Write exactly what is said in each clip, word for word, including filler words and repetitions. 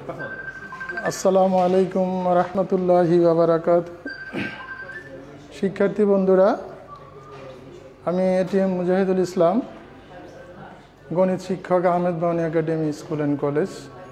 আসসালামু আলাইকুম রহমতুল্লাহি ওয়া বারাকাতুহু। শিক্ষার্থী বন্ধুরা, আমি এটিএম মুজাহিদুল ইসলাম, গণিত শিক্ষক, Ahmed Bauni academy school and college.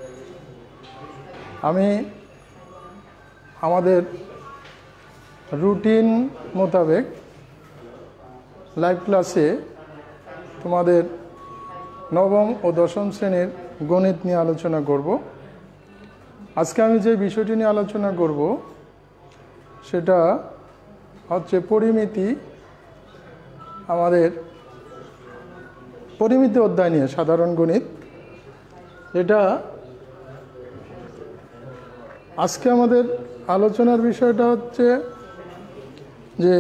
আমি আমাদের রুটিন মোতাবেক লাইভ ক্লাসে তোমাদের নবম ও দশম শ্রেণীর গণিত নিয়ে আলোচনা করব। আজকে আমি যে বিষয়টি নিয়ে আলোচনা করব সেটা হচ্ছে পরিমিতি। আমাদের পরিমিতি অধ্যায় নিয়ে সাধারণ গণিত। এটা আজকে আমাদের আলোচনার বিষয়টা হচ্ছে যে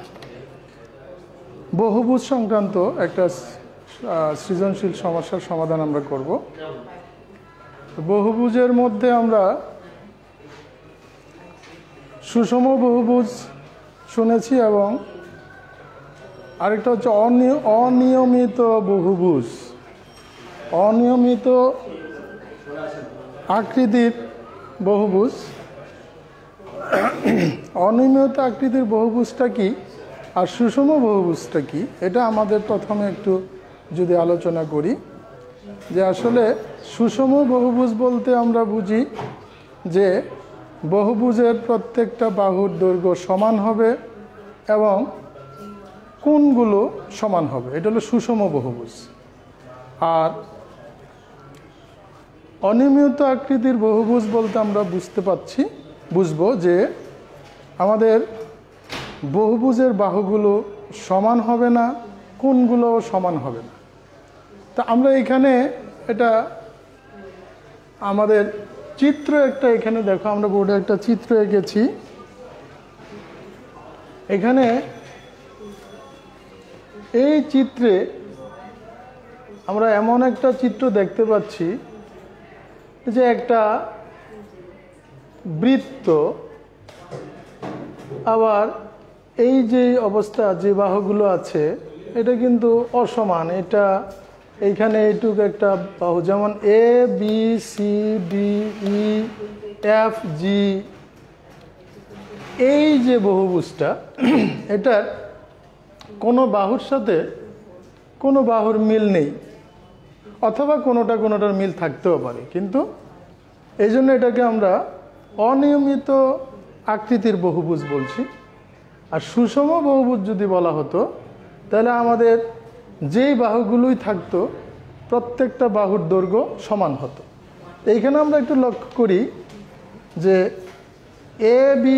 বহুভুজ সংক্রান্ত একটা সৃজনশীল সমস্যার সমাধান আমরা করব। বহুভুজের মধ্যে আমরা সুষম বহুভুজ শুনেছি এবং আরেকটা হচ্ছে অনিয়মিত বহুভুজ। অনিয়মিত আকৃতির বহুভুজ। অনিয়মিত আকৃতির বহুভুজটা কি আর সুষম বহুভুজটা কি, এটা আমাদের প্রথমে একটু যদি আলোচনা করি। যে আসলে সুষম বহুভুজ বলতে আমরা বুঝি যে বহুভুজের প্রত্যেকটা বাহুর দৈর্ঘ্য সমান হবে এবং কোণগুলো সমান হবে, এটা হলো সুষম বহুভুজ। আর অনিয়মিত আকৃতির বহুভুজ বলতে আমরা বুঝতে পারছি বুঝবো যে আমাদের বহুভুজের বাহুগুলো সমান হবে না, কোণগুলোও সমান হবে না। তা আমরা এখানে এটা আমাদের চিত্র একটা, এখানে দেখো আমরা বোর্ডে একটা চিত্র এঁকেছি। এখানে এই চিত্রে আমরা এমন একটা চিত্র দেখতে পাচ্ছি যে একটা বৃত্ত, আবার এই যে অবস্থা যে বাহুগুলো আছে এটা কিন্তু অসমান। এটা এইখানে এইটুকু একটা বাহু, যেমন A B C D E F G, এই যে বহুভুজটা এটার কোনো বাহুর সাথে কোনো বাহুর মিল নেই, অথবা কোনোটা কোনোটার মিল থাকতেও পারে, কিন্তু এই জন্য এটাকে আমরা অনিয়মিত আকৃতির বহুভুজ বলছি। আর সুষম বহুভুজ যদি বলা হতো তাহলে আমাদের যেই বাহুগুলোই থাকতো প্রত্যেকটা বাহুর দৈর্ঘ্য সমান হতো। এইখানে আমরা একটু লক্ষ্য করি যে এ বি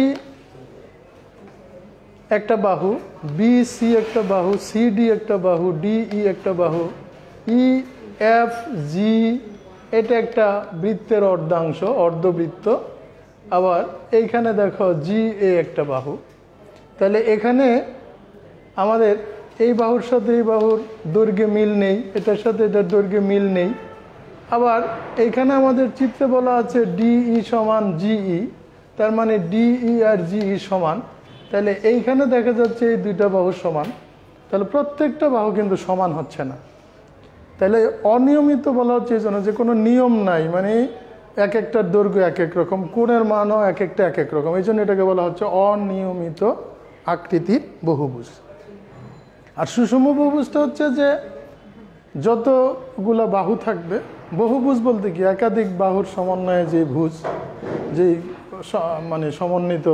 একটা বাহু, বি সি একটা বাহু, সি ডি একটা বাহু, ডি ই একটা বাহু, ই এফ জি এটা একটা বৃত্তের অর্ধাংশ, অর্ধবৃত্ত। আবার এইখানে দেখো জি এ একটা বাহু। তাহলে এখানে আমাদের এই বাহুর সাথে এই বাহুর দৈর্ঘ্যে মিল নেই, এটার সাথে এটার দৈর্ঘ্যে মিল নেই। আবার এইখানে আমাদের চিত্রে বলা আছে ডিই সমান জিই, তার মানে ডিই আর জিই সমান। তাহলে এইখানে দেখা যাচ্ছে এই দুইটা বাহু সমান, তাহলে প্রত্যেকটা বাহু কিন্তু সমান হচ্ছে না। তাহলে অনিয়মিত বলা হচ্ছে এই জন্য যে কোনো নিয়ম নাই, মানে এক একটার দৈর্ঘ্য এক এক রকম, কোণের মানও এক একটা এক এক রকম, এই জন্য এটাকে বলা হচ্ছে অনিয়মিত আকৃতির বহুভুজ। আর সুষম বহুভুজটা হচ্ছে যে যতগুলো বাহু থাকবে, বহুভুজ বলতে কি একাধিক বাহুর সমন্বয়ে যে ভুজ, যেই মানে সমন্বিত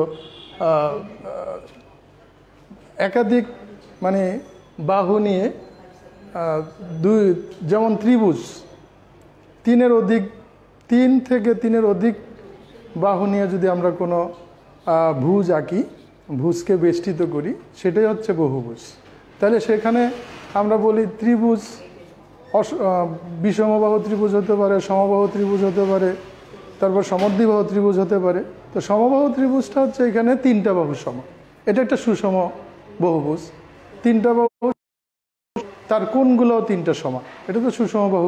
একাধিক মানে বাহু নিয়ে দুই, যেমন ত্রিভুজ, তিনের অধিক তিন থেকে তিনের অধিক বাহু নিয়ে যদি আমরা কোনো ভুজ আঁকি, ভুজকে বেষ্টিত করি, সেটাই হচ্ছে বহুভুজ। তাহলে সেখানে আমরা বলি ত্রিভুজ, বিষমবাহু ত্রিভুজ হতে পারে, সমবাহু ত্রিভুজ হতে পারে, তারপর সমদ্বিবাহু ত্রিভুজ হতে পারে। তো সমবাহু ত্রিভুজটা হচ্ছে এখানে তিনটা বাহু সমান, এটা একটা সুষম বহুভুজ। তিনটা বাহু, তার কোণগুলোও তিনটা সমান, এটা তো সুষম বাহু,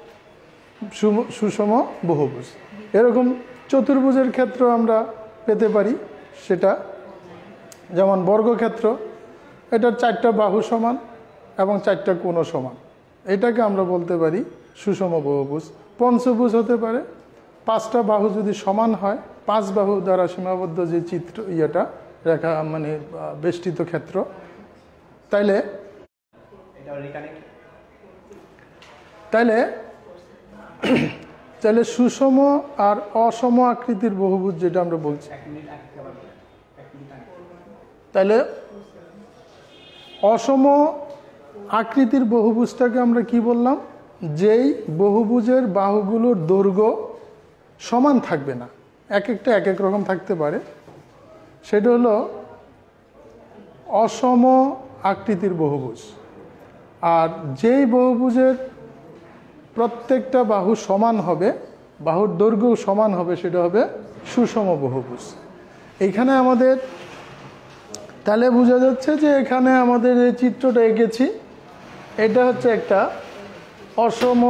সুষম বহুভুজ। এরকম চতুর্ভুজের ক্ষেত্র আমরা পেতে পারি, সেটা যেমন বর্গক্ষেত্র, এটার চারটা বাহু সমান এবং চারটা কোণও সমান, এটাকে আমরা বলতে পারি সুষম বহুভুজ। পঞ্চভুজ হতে পারে, পাঁচটা বাহু যদি সমান হয়, পাঁচ বাহু দ্বারা সীমাবদ্ধ যে চিত্র ইয়েটা রেখা মানে বেষ্টিত ক্ষেত্র, তাইলে তাইলে তাহলে সুষম আর অসম আকৃতির বহুভুজ যেটা আমরা বলছি, তাহলে অসম আকৃতির বহুভুজটাকে আমরা কি বললাম? যেই বহুভুজের বাহুগুলোর দৈর্ঘ্য সমান থাকবে না, এক একটা এক এক রকম থাকতে পারে, সেটা হলো অসম আকৃতির বহুভুজ। আর যেই বহুভুজের প্রত্যেকটা বাহু সমান হবে, বাহুর দৈর্ঘ্য সমান হবে, সেটা হবে সুষম বহুভুজ। এইখানে আমাদের তাহলে বোঝা যাচ্ছে যে এখানে আমাদের এই চিত্রটা এঁকেছি, এটা হচ্ছে একটা অসম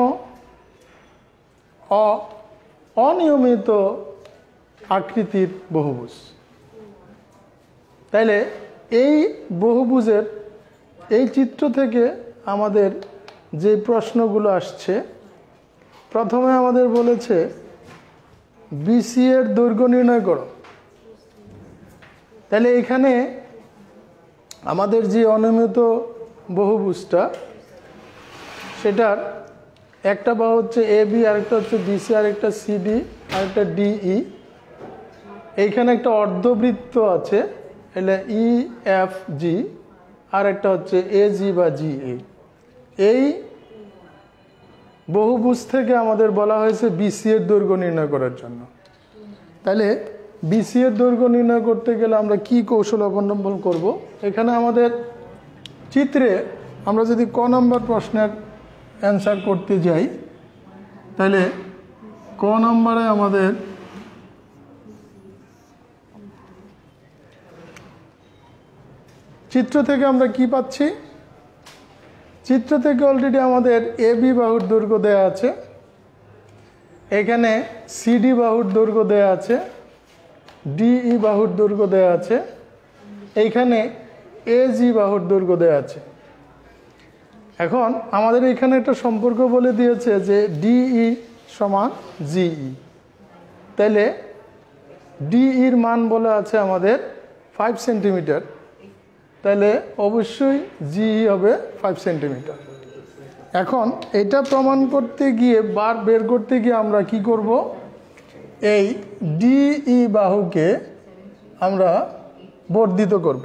অনিয়মিত আকৃতির বহুভুজ। তাইলে এই বহুভুজের এই চিত্র থেকে আমাদের যে প্রশ্নগুলো আসছে, প্রথমে আমাদের বলেছে বিসি এর দৈর্ঘ্য নির্ণয় করো। তাহলে এখানে আমাদের যে অনিয়মিত বহুভুজটা, সেটার একটা বাহু হচ্ছে এ বি, আরেকটা হচ্ছে বিসি, আরেকটা সিডি, আরেকটা ডিই। এইখানে একটা অর্ধবৃত্ত আছে, এলে ই এফ জি, আর একটা হচ্ছে এ জি বা জি এ। এই বহুভুজ থেকে আমাদের বলা হয়েছে বিসি এর দৈর্ঘ্য নির্ণয় করার জন্য। তাহলে বিসি এর দৈর্ঘ্য নির্ণয় করতে গেলে আমরা কি কৌশল অবলম্বন করব? এখানে আমাদের চিত্রে আমরা যদি ক নম্বর প্রশ্নের অ্যান্সার করতে যাই, তাহলে ক নম্বরে আমাদের চিত্র থেকে আমরা কি পাচ্ছি? চিত্র থেকে অলরেডি আমাদের এ বি বাহুর দৈর্ঘ্য দেয়া আছে, এখানে সিডি বাহুর দৈর্ঘ্য দেয়া আছে, ডিই বাহুর দৈর্ঘ্য দেয়া আছে, এইখানে এজি বাহুর দৈর্ঘ্য দেয়া আছে। এখন আমাদের এখানে একটা সম্পর্ক বলে দিয়েছে যে ডিই সমান জিই। তাইলে ডিইর মান বলে আছে আমাদের ফাইভ সেন্টিমিটার, তাহলে অবশ্যই জিই হবে ফাইভ সেন্টিমিটার। এখন এটা প্রমাণ করতে গিয়ে, বার বের করতে গিয়ে আমরা কি করব? এই ডিই বাহুকে আমরা বর্ধিত করব।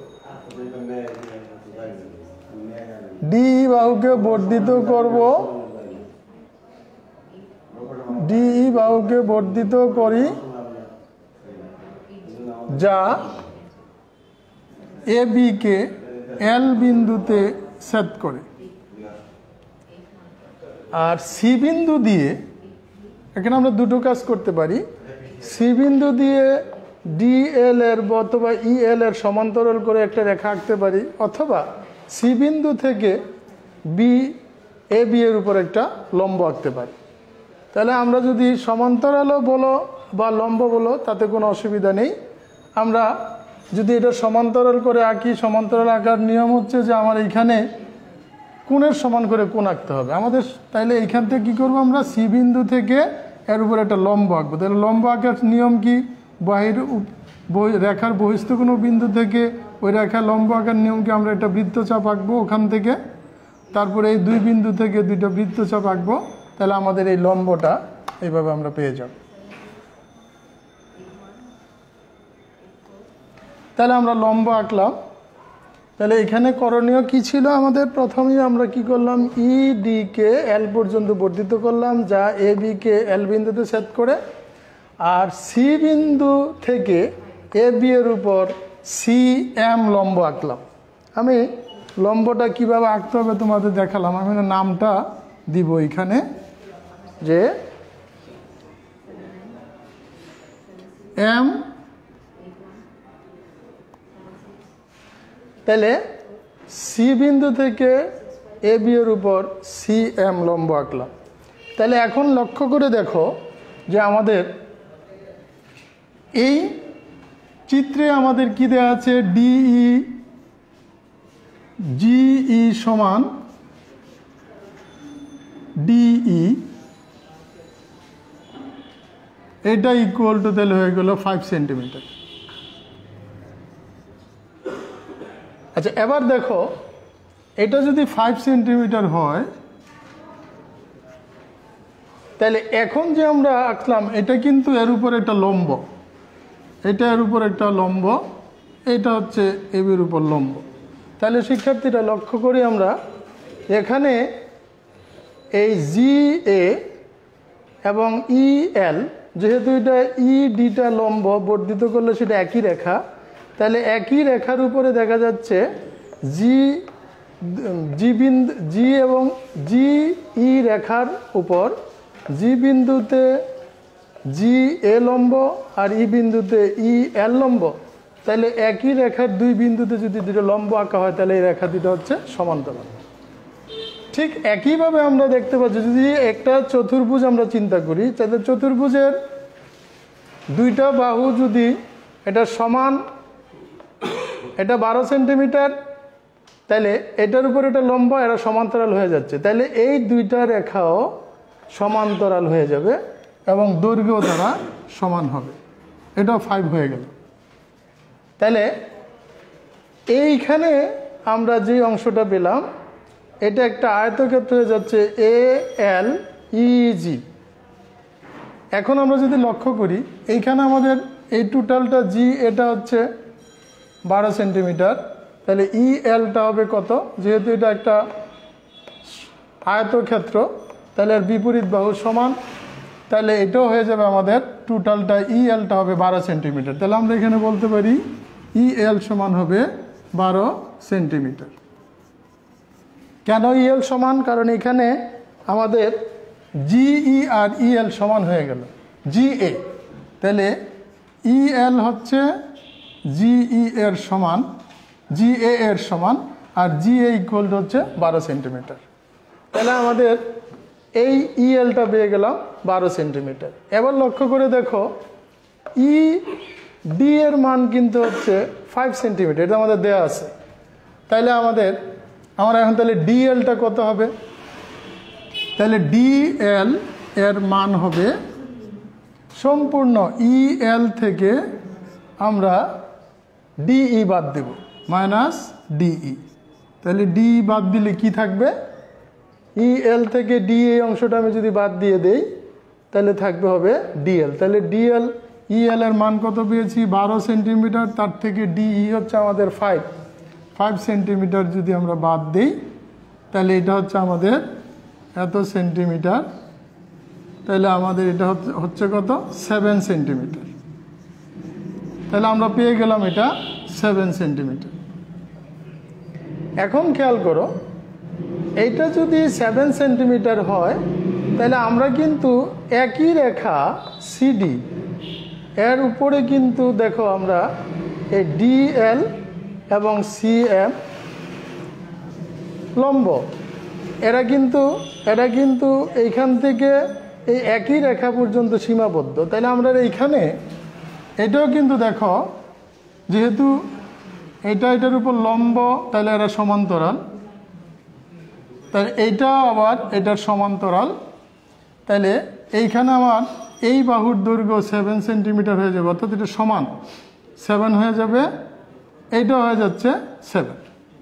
ডিই বাহুকে বর্ধিত করব, ডিই বাহুকে বর্ধিত করি, যা এ বি কে এল বিন্দুতে ছেদ করে। আর সি বিন্দু দিয়ে, এখানে আমরা দুটো কাজ করতে পারি, সি বিন্দু দিয়ে ডিএল এর অথবা ইএল এর সমান্তরাল করে একটা রেখা আঁকতে পারি, অথবা সি বিন্দু থেকে বি এ বি এর উপর একটা লম্ব আঁকতে পারি। তাহলে আমরা যদি সমান্তরালও বলো বা লম্ব বলো, তাতে কোনো অসুবিধা নেই। আমরা যদি এটা সমান্তরাল করে আঁকি, সমান্তরাল আঁকার নিয়ম হচ্ছে যে আমার এইখানে কোণের সমান করে কোণ আঁকতে হবে আমাদের। তাইলে এইখান থেকে কী করবো? আমরা সি বিন্দু থেকে এর উপর একটা লম্ব আঁকবো। তাহলে লম্ব আঁকার নিয়ম কি? বাহির রেখার বহিস্থ কোনো বিন্দু থেকে ওই রেখা লম্ব আঁকার নিয়ম কি? আমরা একটা বৃত্তচাপ আঁকবো ওখান থেকে, তারপরে এই দুই বিন্দু থেকে দুইটা বৃত্তচাপ আঁকবো, তাহলে আমাদের এই লম্বটা এইভাবে আমরা পেয়ে যাব। তাহলে আমরা লম্ব আঁকলাম। তাহলে এখানে করণীয় কি ছিল আমাদের? প্রথমেই আমরা কি করলাম? ই ডি কে এল পর্যন্ত বর্ধিত করলাম, যা এ বি কে এল বিন্দুতে ছেদ করে। আর সি বিন্দু থেকে এ বি এর উপর সি এম লম্ব আঁকলাম। আমি লম্বটা কিভাবে আঁকতে হবে তোমাদের দেখালাম। আমি নামটা দিব এখানে, যে এম। তাহলে সি বিন্দু থেকে এ বি এর উপর সি এম লম্ব আঁকলাম। তাহলে এখন লক্ষ্য করে দেখো যে আমাদের এই চিত্রে আমাদের কি দেওয়া আছে? ডিই জিই সমান ডিই, এটা ইকুয়াল টু তাহলে হয়ে গেল ফাইভ সেন্টিমিটার। আচ্ছা, এবার দেখো এটা যদি ফাইভ সেন্টিমিটার হয় তাহলে এখন যে আমরা আঁকলাম এটা কিন্তু এর উপর একটা লম্ব, এটা এর উপর একটা লম্ব, এটা হচ্ছে এবির উপর লম্ব। তাহলে শিক্ষার্থীরা লক্ষ্য করি আমরা এখানে এই জি এ এবং ই এল, যেহেতু এটা ই ডিটা লম্ব বর্ধিত করলে সেটা একই রেখা, তাহলে একই রেখার উপরে দেখা যাচ্ছে জি জি বিন্দু জি এবং জি ই রেখার উপর জি বিন্দুতে জি এ লম্ব আর ই বিন্দুতে ই এল লম্ব। তাহলে একই রেখার দুই বিন্দুতে যদি দুটো লম্ব আঁকা হয় তাহলে এই রেখা দুটো হচ্ছে সমান্তরাল। ঠিক একইভাবে আমরা দেখতে পাচ্ছি যদি একটা চতুর্ভুজ আমরা চিন্তা করি, তাহলে চতুর্ভুজের দুইটা বাহু যদি এটা সমান, এটা বারো সেন্টিমিটার, তাহলে এটার উপর এটা লম্ব, এরা সমান্তরাল হয়ে যাচ্ছে। তাহলে এই দুইটা রেখাও সমান্তরাল হয়ে যাবে এবং দৈর্ঘ্য দ্বারা সমান হবে। এটাও ফাইভ হয়ে গেল। তাহলে এইখানে আমরা যে অংশটা পেলাম এটা একটা আয়তক্ষেত্র হয়ে যাচ্ছে এ এল ই জি। এখন আমরা যদি লক্ষ্য করি এইখানে আমাদের এই টোটালটা জি এটা হচ্ছে বারো সেন্টিমিটার, তাহলে ই এলটা হবে কত? যেহেতু এটা একটা আয়তক্ষেত্র তাহলে এর বিপরীত বাহু সমান, তাহলে এটাও হয়ে যাবে আমাদের টোটালটা ই এলটা হবে বারো সেন্টিমিটার। তাহলে আমরা এখানে বলতে পারি ই এল সমান হবে বারো সেন্টিমিটার। কেন ই এল সমান? কারণ এখানে আমাদের জিই আর ই এল সমান হয়ে গেল জি এ, তাহলে ই এল হচ্ছে জিই এর সমান, জি এ এর সমান, আর জি এ ইকুয়াল হচ্ছে বারো সেন্টিমিটার। তাহলে আমাদের এই ই এলটা পেয়ে গেলাম বারো সেন্টিমিটার। এবার লক্ষ্য করে দেখো ই ডি এর মান কিন্তু হচ্ছে ফাইভ সেন্টিমিটার, এটা আমাদের দেওয়া আছে। তাহলে আমাদের আমরা এখন তাহলে ডি এলটা কত হবে? তাহলে ডি এল এর মান হবে সম্পূর্ণ ই এল থেকে আমরা ডিই বাদ দেব, মাইনাস ডিই। তাহলে ডি বাদ দিলে কি থাকবে? ই এল থেকে ডি এই অংশটা আমি যদি বাদ দিয়ে দেই তাহলে থাকবে হবে ডিএল। তাহলে ডিএল ই এল এর মান কত পেয়েছি? বারো সেন্টিমিটার, তার থেকে ডিই হচ্ছে আমাদের ফাইভ ফাইভ সেন্টিমিটার যদি আমরা বাদ দিই তাহলে এটা হচ্ছে আমাদের এত সেন্টিমিটার, তাহলে আমাদের এটা হচ্ছে কত? Seven centimetre. তাহলে আমরা পেয়ে গেলাম এটা সেভেন সেন্টিমিটার। এখন খেয়াল করো এইটা যদি সেভেন সেন্টিমিটার হয় তাহলে আমরা কিন্তু একই রেখা সিডি এর উপরে কিন্তু দেখো আমরা এই ডিএল এবং সিএম লম্ব, এরা কিন্তু এরা কিন্তু এইখান থেকে এই একই রেখা পর্যন্ত সীমাবদ্ধ। তাহলে আমরা এইখানে এটাও কিন্তু দেখো যেহেতু এটা এটার উপর লম্ব তাহলে এরা সমান্তরাল, তাহলে এইটাও আবার এটার সমান্তরাল। তাহলে এইখানে আমার এই বাহুর দৈর্ঘ্য সেভেন সেন্টিমিটার হয়ে যাবে, অর্থাৎ এটা সমান সেভেন হয়ে যাবে, এইটাও হয়ে যাচ্ছে সেভেন।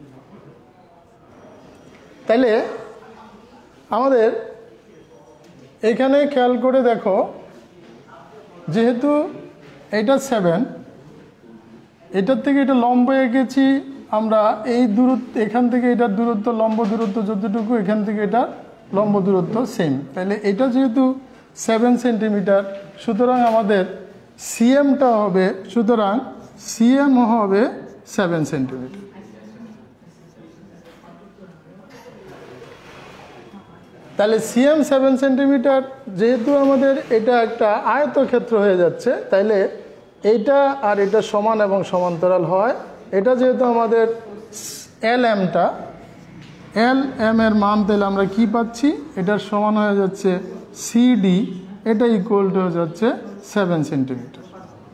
তাহলে আমাদের এইখানে খেয়াল করে দেখো যেহেতু এটা সেভেন, এটার থেকে এটা লম্ব এঁকেছি আমরা এই দূরত্ব, এখান থেকে এটার দূরত্ব লম্ব দূরত্ব যতটুকু এখান থেকে এটা লম্ব দূরত্ব সেম। তাহলে এটা যেহেতু সেভেন সেন্টিমিটার সুতরাং আমাদের সিএমটা হবে, সুতরাং সিএম হবে সেভেন সেন্টিমিটার। তাহলে সিএম সেভেন সেন্টিমিটার, যেহেতু আমাদের এটা একটা আয়তক্ষেত্র হয়ে যাচ্ছে তাইলে এইটা আর এটা সমান এবং সমান্তরাল হয়। এটা যেহেতু আমাদের এল এমটা এল এম এর মান তাহলে আমরা কি পাচ্ছি? এটার সমান হয়ে যাচ্ছে সিডি, এটা ইকুয়াল টু হয়ে যাচ্ছে সেভেন সেন্টিমিটার।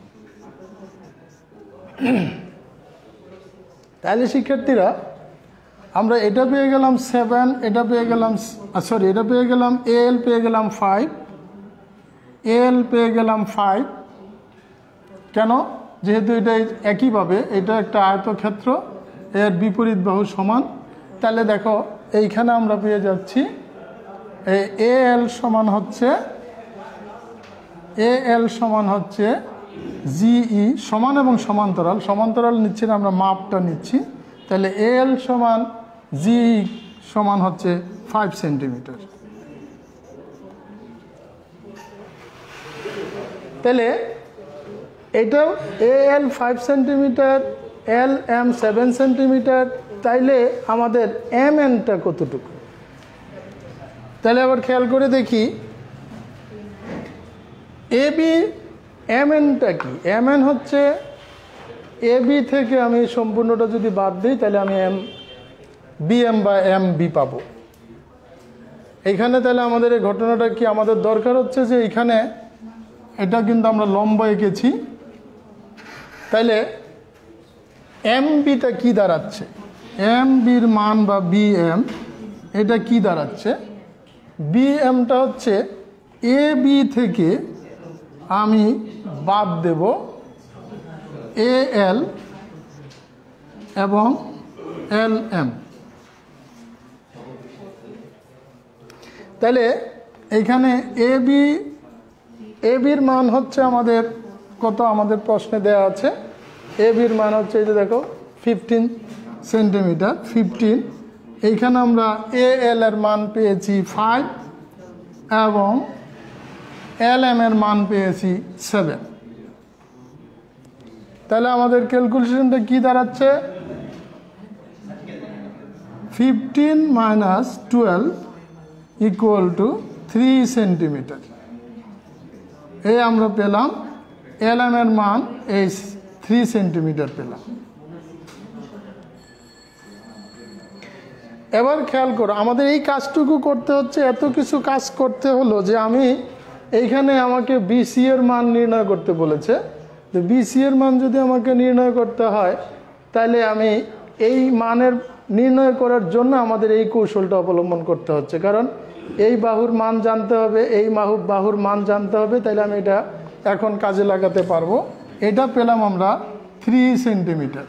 তাহলে শিক্ষার্থীরা আমরা এটা পেয়ে গেলাম সেভেন, এটা পেয়ে গেলাম সরি এটা পেয়ে গেলাম এল পেয়ে গেলাম ফাইভ, এল পেয়ে গেলাম ফাইভ। কেন? যেহেতু এটা একইভাবে এটা একটা আয়তক্ষেত্র, এর বিপরীত বাহু সমান, তাহলে দেখো এইখানে আমরা পেয়ে যাচ্ছি এ এল সমান হচ্ছে এ এল সমান হচ্ছে জিই সমান এবং সমান্তরাল, সমান্তরাল নিচ্ছি না আমরা, মাপটা নিচ্ছি। তাহলে এ এল সমান জিই সমান হচ্ছে ফাইভ সেন্টিমিটার। তাহলে এটাও A L five centimetre, L M seven centimetre, তাইলে আমাদের এম এনটা কতটুকু? তাহলে আবার খেয়াল করে দেখি এ বি এম এনটা কি। এম এন হচ্ছে এ বি থেকে আমি সম্পূর্ণটা যদি বাদ দিই তাহলে আমি এম বি এম বা এম বি পাবো। এইখানে তাহলে আমাদের এই ঘটনাটা কি আমাদের দরকার হচ্ছে যে এইখানে এটা কিন্তু আমরা লম্ব এঁকেছি, তাইলে এম বিটা কি দাঁড়াচ্ছে? এম বির মান বা বি এম এটা কি দাঁড়াচ্ছে? বি এমটা হচ্ছে এ বি থেকে আমি বাদ দেব এ এল এবং এল এম। তাহলে এইখানে এ বি এ বির মান হচ্ছে আমাদের কত? আমাদের প্রশ্নে দেওয়া আছে এ বির মান হচ্ছে এই যে দেখো ফিফটিন সেন্টিমিটার, ফিফটিন। এইখানে আমরা এ এল এর মান পেয়েছি ফাইভ এবং এল এম এর মান পেয়েছি সেভেন। তাহলে আমাদের ক্যালকুলেশনটা কি দাঁড়াচ্ছে? Fifteen minus twelve equal to three centimetre. এই আমরা পেলাম এল এম এর মান এই থ্রি সেন্টিমিটার পেলাম। এবার খেয়াল করো আমাদের এই কাজটুকু করতে হচ্ছে, এত কিছু কাজ করতে হলো যে আমি এইখানে আমাকে বিসি এর মান নির্ণয় করতে বলেছে। তো বিসি এর মান যদি আমাকে নির্ণয় করতে হয় তাহলে আমি এই মানের নির্ণয় করার জন্য আমাদের এই কৌশলটা অবলম্বন করতে হচ্ছে, কারণ এই বাহুর মান জানতে হবে, এই বাহু বাহুর মান জানতে হবে, তাহলে আমি এটা এখন কাজে লাগাতে পারবো। এটা পেলাম আমরা থ্রি সেন্টিমিটার।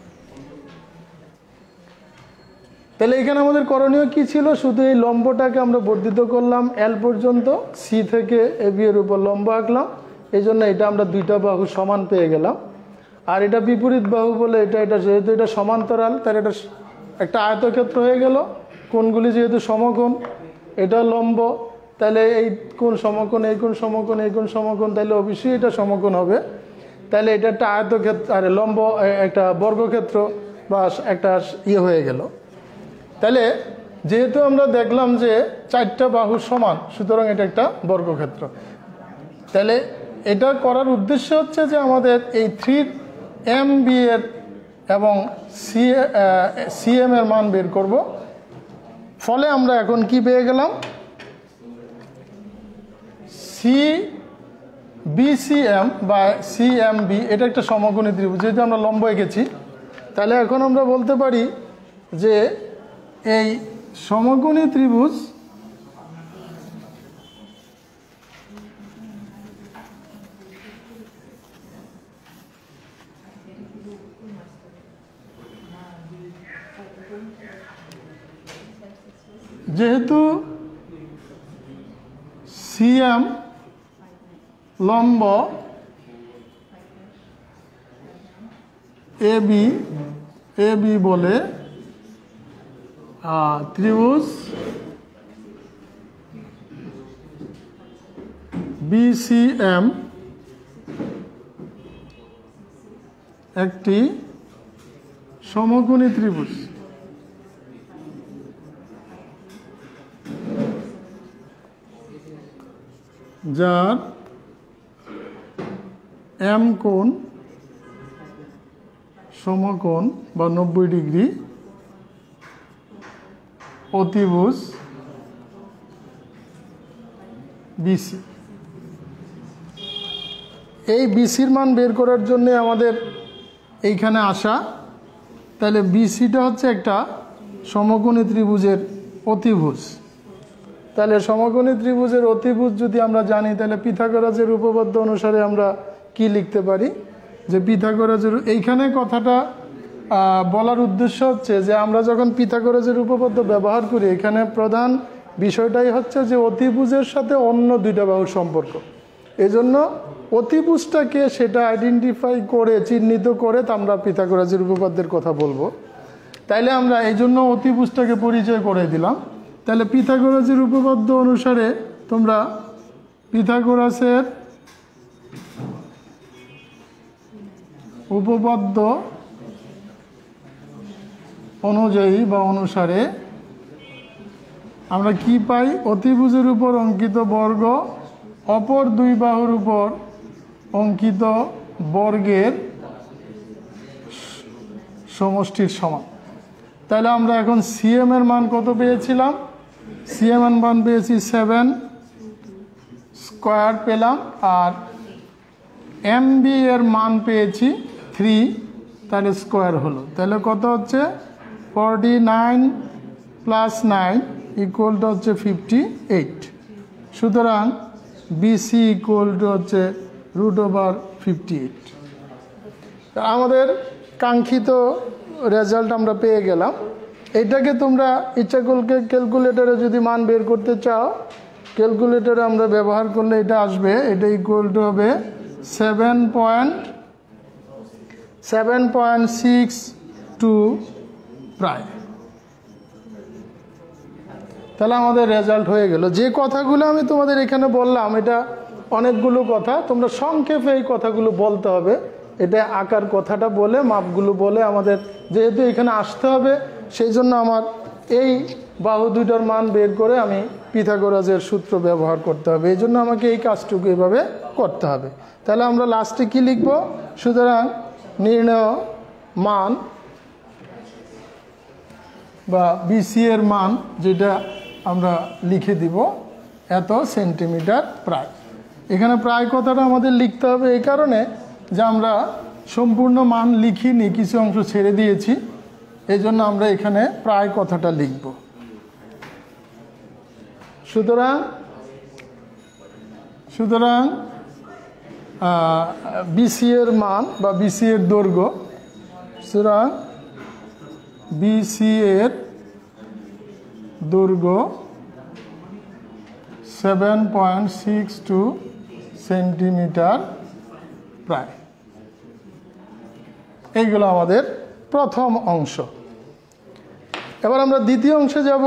তাহলে এখানে আমাদের করণীয় কি ছিল? শুধু এই লম্বটাকে আমরা বর্ধিত করলাম এল পর্যন্ত, সি থেকে এ বি এর উপর লম্ব আঁকলাম, এই জন্য এটা আমরা দুইটা বাহু সমান পেয়ে গেলাম। আর এটা বিপরীত বাহু বলে এটা এটা যেহেতু এটা সমান্তরাল, তার এটা একটা আয়তক্ষেত্র হয়ে গেল। কোণগুলি যেহেতু সমকোণ, এটা লম্ব, তাহলে এই কোণ সমকোণ, এই কোণ সমকোণ, এই কোণ সমকোণ, তাহলে অবশ্যই এটা সমকোণ হবে। তাহলে এটা একটা আয়তক্ষেত্র, আরে লম্ব একটা বর্গক্ষেত্র বা একটা ইয়ে হয়ে গেল। তাহলে যেহেতু আমরা দেখলাম যে চারটা বাহু সমান, সুতরাং এটা একটা বর্গক্ষেত্র। তাহলে এটা করার উদ্দেশ্য হচ্ছে যে আমাদের এই থ্রি এম বি এর এবং সি সিএম এর মান বের করব। ফলে আমরা এখন কি পেয়ে গেলাম? সি বিসিএম বা সিএমবি এটা একটা সমকোণী ত্রিভুজ, যেহেতু আমরা লম্ব এঁকেছি। তাহলে এখন আমরা বলতে পারি যে এই সমকোণী ত্রিভুজ যেহেতু সিএম লম্ব এ বি এ বি বলে ত্রিভুজ বিসিএম একটি সমকোণী ত্রিভুজ। যার এম কোণ সমকোণ বা নব্বই ডিগ্রি, অতিভুজ বিসি। এই বিসির মান বের করার জন্য আমাদের এইখানে আসা। তাহলে বিসিটা হচ্ছে একটা সমকোণী ত্রিভুজের অতিভুজ। তাহলে সমকোণী ত্রিভুজের অতিভুজ যদি আমরা জানি তাহলে পিথাগোরাসের উপপাদ্য অনুসারে আমরা কি লিখতে পারি যে পিথাগোরাসের এইখানে কথাটা বলার উদ্দেশ্য হচ্ছে যে আমরা যখন পিথাগোরাসের উপপাদ্য ব্যবহার করি এখানে প্রধান বিষয়টাই হচ্ছে যে অতিভুজের সাথে অন্য দুইটা বাহুর সম্পর্ক। এজন্য অতিভুজটাকে সেটা আইডেন্টিফাই করে চিহ্নিত করে তা আমরা পিথাগোরাসের উপপাদ্যের কথা বলবো। তাইলে আমরা এই জন্য অতিভুজটাকে পরিচয় করে দিলাম। তাহলে পিথাগোরাসের উপপাদ্য অনুসারে তোমরা পিথাগোরাসের উপপাদ্য অনুযায়ী বা অনুসারে আমরা কি পাই? অতিভুজের উপর অঙ্কিত বর্গ অপর দুই বাহুর উপর অঙ্কিত বর্গের সমষ্টির সমান। তাহলে আমরা এখন সিএম এর মান কত পেয়েছিলাম? সিএম এর মান পেয়েছি সেভেন স্কোয়ার পেলাম, আর এম বি এর মান পেয়েছি থ্রি, তাহলে স্কোয়ার হলো। তাহলে কত হচ্ছে? Forty nine plus nine equal to হচ্ছে ফিফটি এইট। সুতরাং বিসি ইকুয়াল টু হচ্ছে রুট ওভার ফিফটি এইট। আমাদের কাঙ্ক্ষিত রেজাল্ট আমরা পেয়ে গেলাম। এইটাকে তোমরা ইচ্ছা করলে ক্যালকুলেটরে যদি মান বের করতে চাও ক্যালকুলেটরে আমরা ব্যবহার করলে এটা আসবে, এটা ইকুয়াল টু হবে seven point seven point six two প্রায়। তাহলে আমাদের রেজাল্ট হয়ে গেল। যে কথাগুলো আমি তোমাদের এখানে বললাম এটা অনেকগুলো কথা, তোমরা সংক্ষেপে এই কথাগুলো বলতে হবে। এটা আকার কথাটা বলে মাপগুলো বলে আমাদের যেহেতু এখানে আসতে হবে সেই জন্য আমার এই বাহু দুইটার মান বের করে আমি পিথাগোরাসের সূত্র ব্যবহার করতে হবে। এই জন্য আমাকে এই কাজটুকু এভাবে করতে হবে। তাহলে আমরা লাস্টে কি লিখব? সুতরাং নির্ণয় মান বা বিসি এর মান যেটা আমরা লিখে দিব এত সেন্টিমিটার প্রায়। এখানে প্রায় কথাটা আমাদের লিখতে হবে এই কারণে যে আমরা সম্পূর্ণ মান লিখিনি, কিছু অংশ ছেড়ে দিয়েছি, এই জন্য আমরা এখানে প্রায় কথাটা লিখব। সুতরাং সুতরাং বিসি এর মান বা বিসি এর দৈর্ঘ্য, সুতরাং বিসি এর দৈর্ঘ্য seven point six two centimetre প্রায়। এইগুলো আমাদের প্রথম অংশ। এবার আমরা দ্বিতীয় অংশে যাব।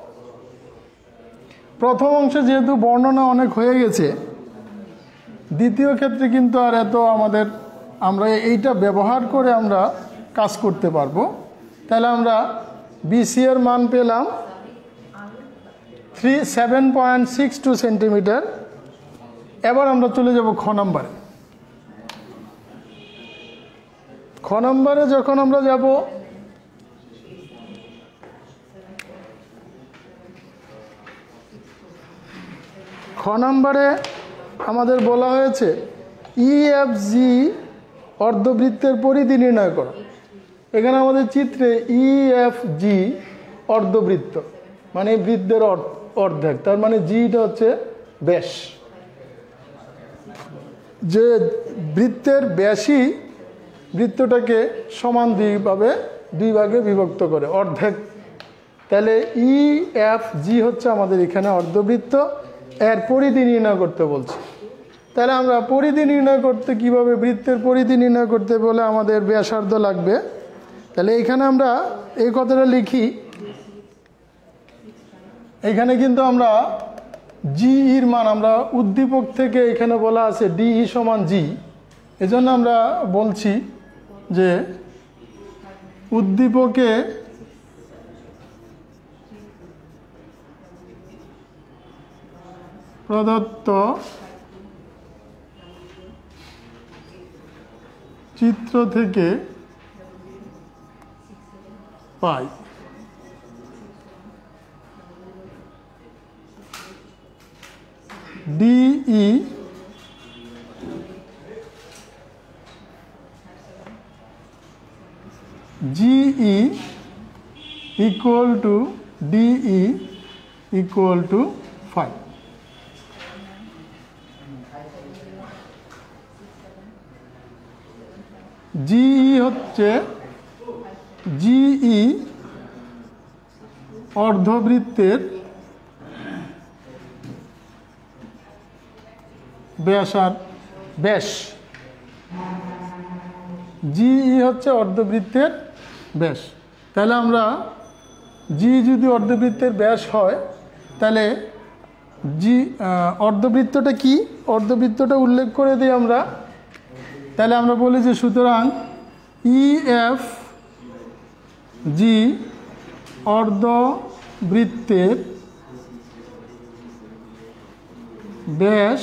প্রথম অংশে যেহেতু বর্ণনা অনেক হয়ে গেছে, দ্বিতীয় ক্ষেত্রে কিন্তু আর এত আমাদের আমরা এইটা ব্যবহার করে আমরা কাজ করতে পারবো। তাহলে আমরা বিসি এর মান পেলাম three seven point six two centimetre. এবার আমরা চলে যাব খ নম্বরে। খ নম্বরে যখন আমরা যাব খ নম্বরে আমাদের বলা হয়েছে ই এফ জি অর্ধবৃত্তের পরিধি নির্ণয় করো। এখানে আমাদের চিত্রে ই এফ জি অর্ধবৃত্ত মানে বৃত্তের অর্ধেক, তার মানে জিটা হচ্ছে ব্যাস। যে বৃত্তের ব্যাসই বৃত্তটাকে সমান দুইভাবে দুই ভাগে বিভক্ত করে, অর্ধেক। তাহলে ই এফ জি হচ্ছে আমাদের এখানে অর্ধবৃত্ত, এর পরিধি নির্ণয় করতে বলছে। তাহলে আমরা পরিধি নির্ণয় করতে কিভাবে? বৃত্তের পরিধি নির্ণয় করতে বলে আমাদের ব্যাসার্ধ লাগবে। তাহলে এখানে আমরা এই কথাটা লিখি। এখানে কিন্তু আমরা জি এর মান আমরা উদ্দীপক থেকে এখানে বলা আছে ডিই সমান জি, এজন্য আমরা বলছি যে উদ্দীপকে প্রদত্ত চিত্র থেকে পাই DE GE equal to DE equal to five. GE হচ্ছে জিই অর্ধবৃত্তের ব্যাসার ব্যাস। জিই হচ্ছে অর্ধবৃত্তের ব্যাস। তাহলে আমরা জি যদি অর্ধবৃত্তের ব্যাস হয় তাহলে জি অর্ধবৃত্তটা কি, অর্ধবৃত্তটা উল্লেখ করে দিই আমরা। তাহলে আমরা বলি যে সুতরাং ই এফ জি অর্ধবৃত্তের ব্যাস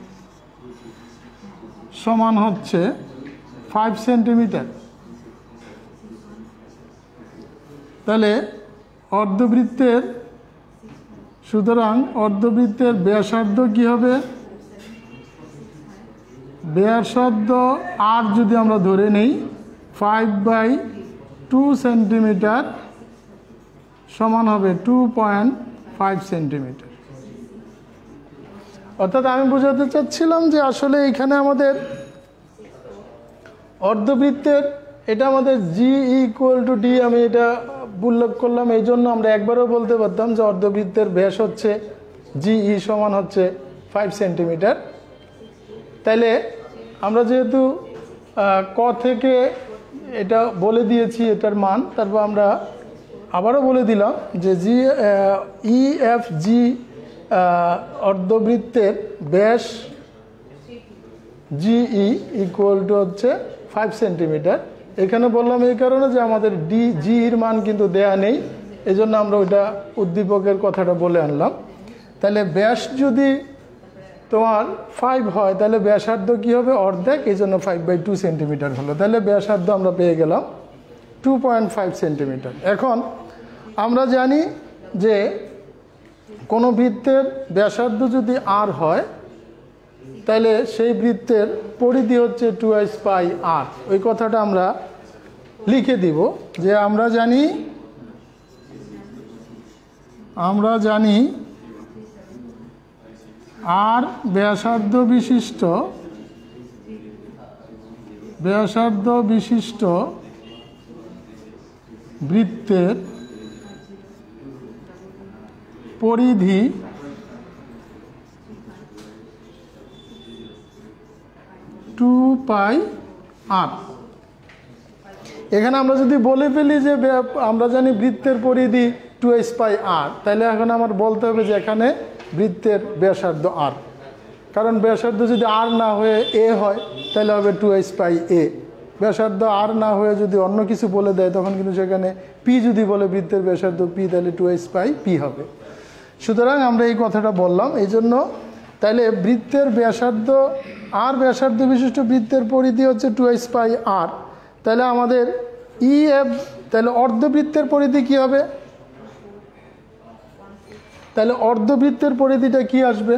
সমান হচ্ছে ফাইভ সেন্টিমিটার। তাহলে অর্ধবৃত্তের সুতরাং অর্ধবৃত্তের ব্যাসার্ধ কি হবে, ব্যাসার্ধ আর যদি আমরা ধরে নেই ফাইভ বাই টু সেন্টিমিটার সমান হবে টু পয়েন্ট ফাইভ সেন্টিমিটার। অর্থাৎ আমি বোঝাতে চাচ্ছিলাম যে আসলে এখানে আমাদের অর্ধবৃত্তের এটা আমাদের জি ইকুয়াল টু ডি, আমি এটা উল্লেখ করলাম এই জন্য আমরা একবারও বলতে পারতাম যে অর্ধবৃত্তের ব্যাস হচ্ছে জিই সমান হচ্ছে ফাইভ সেন্টিমিটার। তাইলে আমরা যেহেতু ক থেকে এটা বলে দিয়েছি এটার মান, তারপর আমরা আবারও বলে দিলাম যে জি ই এফ জি অর্ধবৃত্তের ব্যাস জিই ইকুয়াল টু হচ্ছে ফাইভ সেন্টিমিটার। এখানে বললাম এই কারণে যে আমাদের ডি জি এর মান কিন্তু দেয়া নেই, এই জন্য আমরা ওইটা উদ্দীপকের কথাটা বলে আনলাম। তাহলে ব্যাস যদি তোমার ফাইভ হয় তাহলে ব্যাসার্ধ কী হবে, অর্ধেক, এই জন্য ফাইভ বাই টু সেন্টিমিটার হলো। তাহলে ব্যাসার্ধ আমরা পেয়ে গেলাম টু পয়েন্ট ফাইভ সেন্টিমিটার। এখন আমরা জানি যে কোনো বৃত্তের ব্যাসার্ধ যদি আর হয় তাহলে সেই বৃত্তের পরিধি হচ্ছে টু এস পাই আর। ওই কথাটা আমরা লিখে দিব যে আমরা জানি আমরা জানি আর ব্যাসার্ধ বিশিষ্ট ব্যাসার্ধ বিশিষ্ট বৃত্তের পরিধি টু পাই আর। এখানে আমরা যদি বলে ফেলি যে আমরা জানি বৃত্তের পরিধি টু এস পাই আর, তাহলে এখন আমার বলতে হবে যে এখানে বৃত্তের ব্যাসার্ধ আর, কারণ ব্যাসার্ধ যদি আর না হয়ে এ হয় তাহলে হবে টু এস পাই এ। ব্যাসার্ধ আর না হয়ে যদি অন্য কিছু বলে দেয় তখন কিন্তু সেখানে পি যদি বলে বৃত্তের ব্যাসার্ধ পি, তাহলে টু এস পাই পি হবে। সুতরাং আমরা এই কথাটা বললাম এই জন্য। তাহলে বৃত্তের ব্যাসার্ধ আর ব্যাসার্ধ বিশিষ্ট বৃত্তের পরিধি হচ্ছে টু এস পাই আর। তাহলে আমাদের ই এফ তাহলে অর্ধবৃত্তের পরিধি কি হবে, তাহলে অর্ধবৃত্তের পরিধিটা কি আসবে,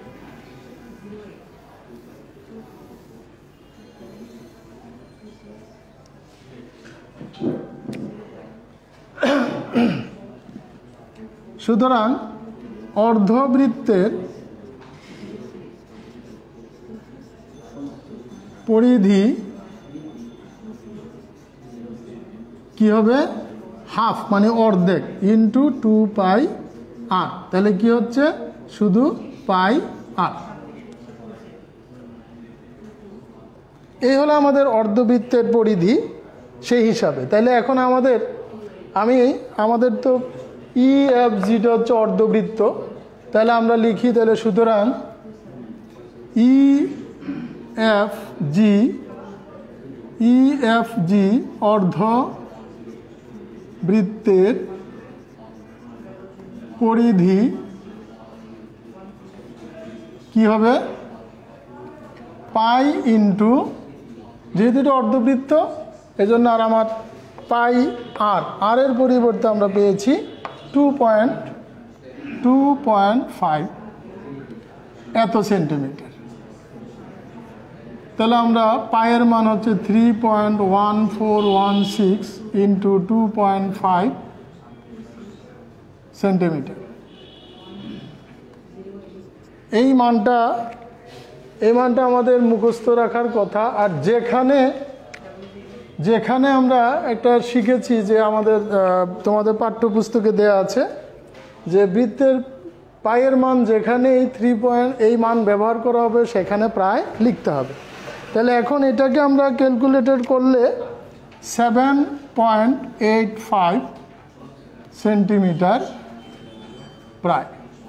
সুতরাং অর্ধবৃত্তের পরিধি কি হবে, হাফ মানে অর্ধেক ইন্টু টু পাই আর। তাহলে কি হচ্ছে শুধু পাই আর। এই হলো আমাদের অর্ধবৃত্তের পরিধি সেই হিসাবে। তাহলে এখন আমাদের আমি আমাদের তো ই এফ জিটা হচ্ছে অর্ধবৃত্ত, তাহলে আমরা লিখি তাহলে সুতরাং ই এফ জি ই এফ জি অর্ধবৃত্তের পরিধি কি হবে, পাই ইন্টু, যেহেতু এটা অর্ধবৃত্ত এজন্য আর আমার পাই আর, আর এর পরিবর্তে আমরা পেয়েছি two point two point five এত সেন্টিমিটার। তাহলে আমরা পায়ের মান হচ্ছে three point one four one six into two point five centimetre. এই মানটা এই মানটা আমাদের মুখস্থ রাখার কথা। আর যেখানে যেখানে আমরা একটা শিখেছি যে আমাদের তোমাদের পাঠ্যপুস্তকে দেয়া আছে যে বৃত্তের পায়ের মান যেখানে এই থ্রি পয়েন্ট এই মান ব্যবহার করা হবে সেখানে প্রায় লিখতে হবে। তাহলে এখন এটাকে আমরা ক্যালকুলেটেড করলে seven point eight five centimetre প্রায়।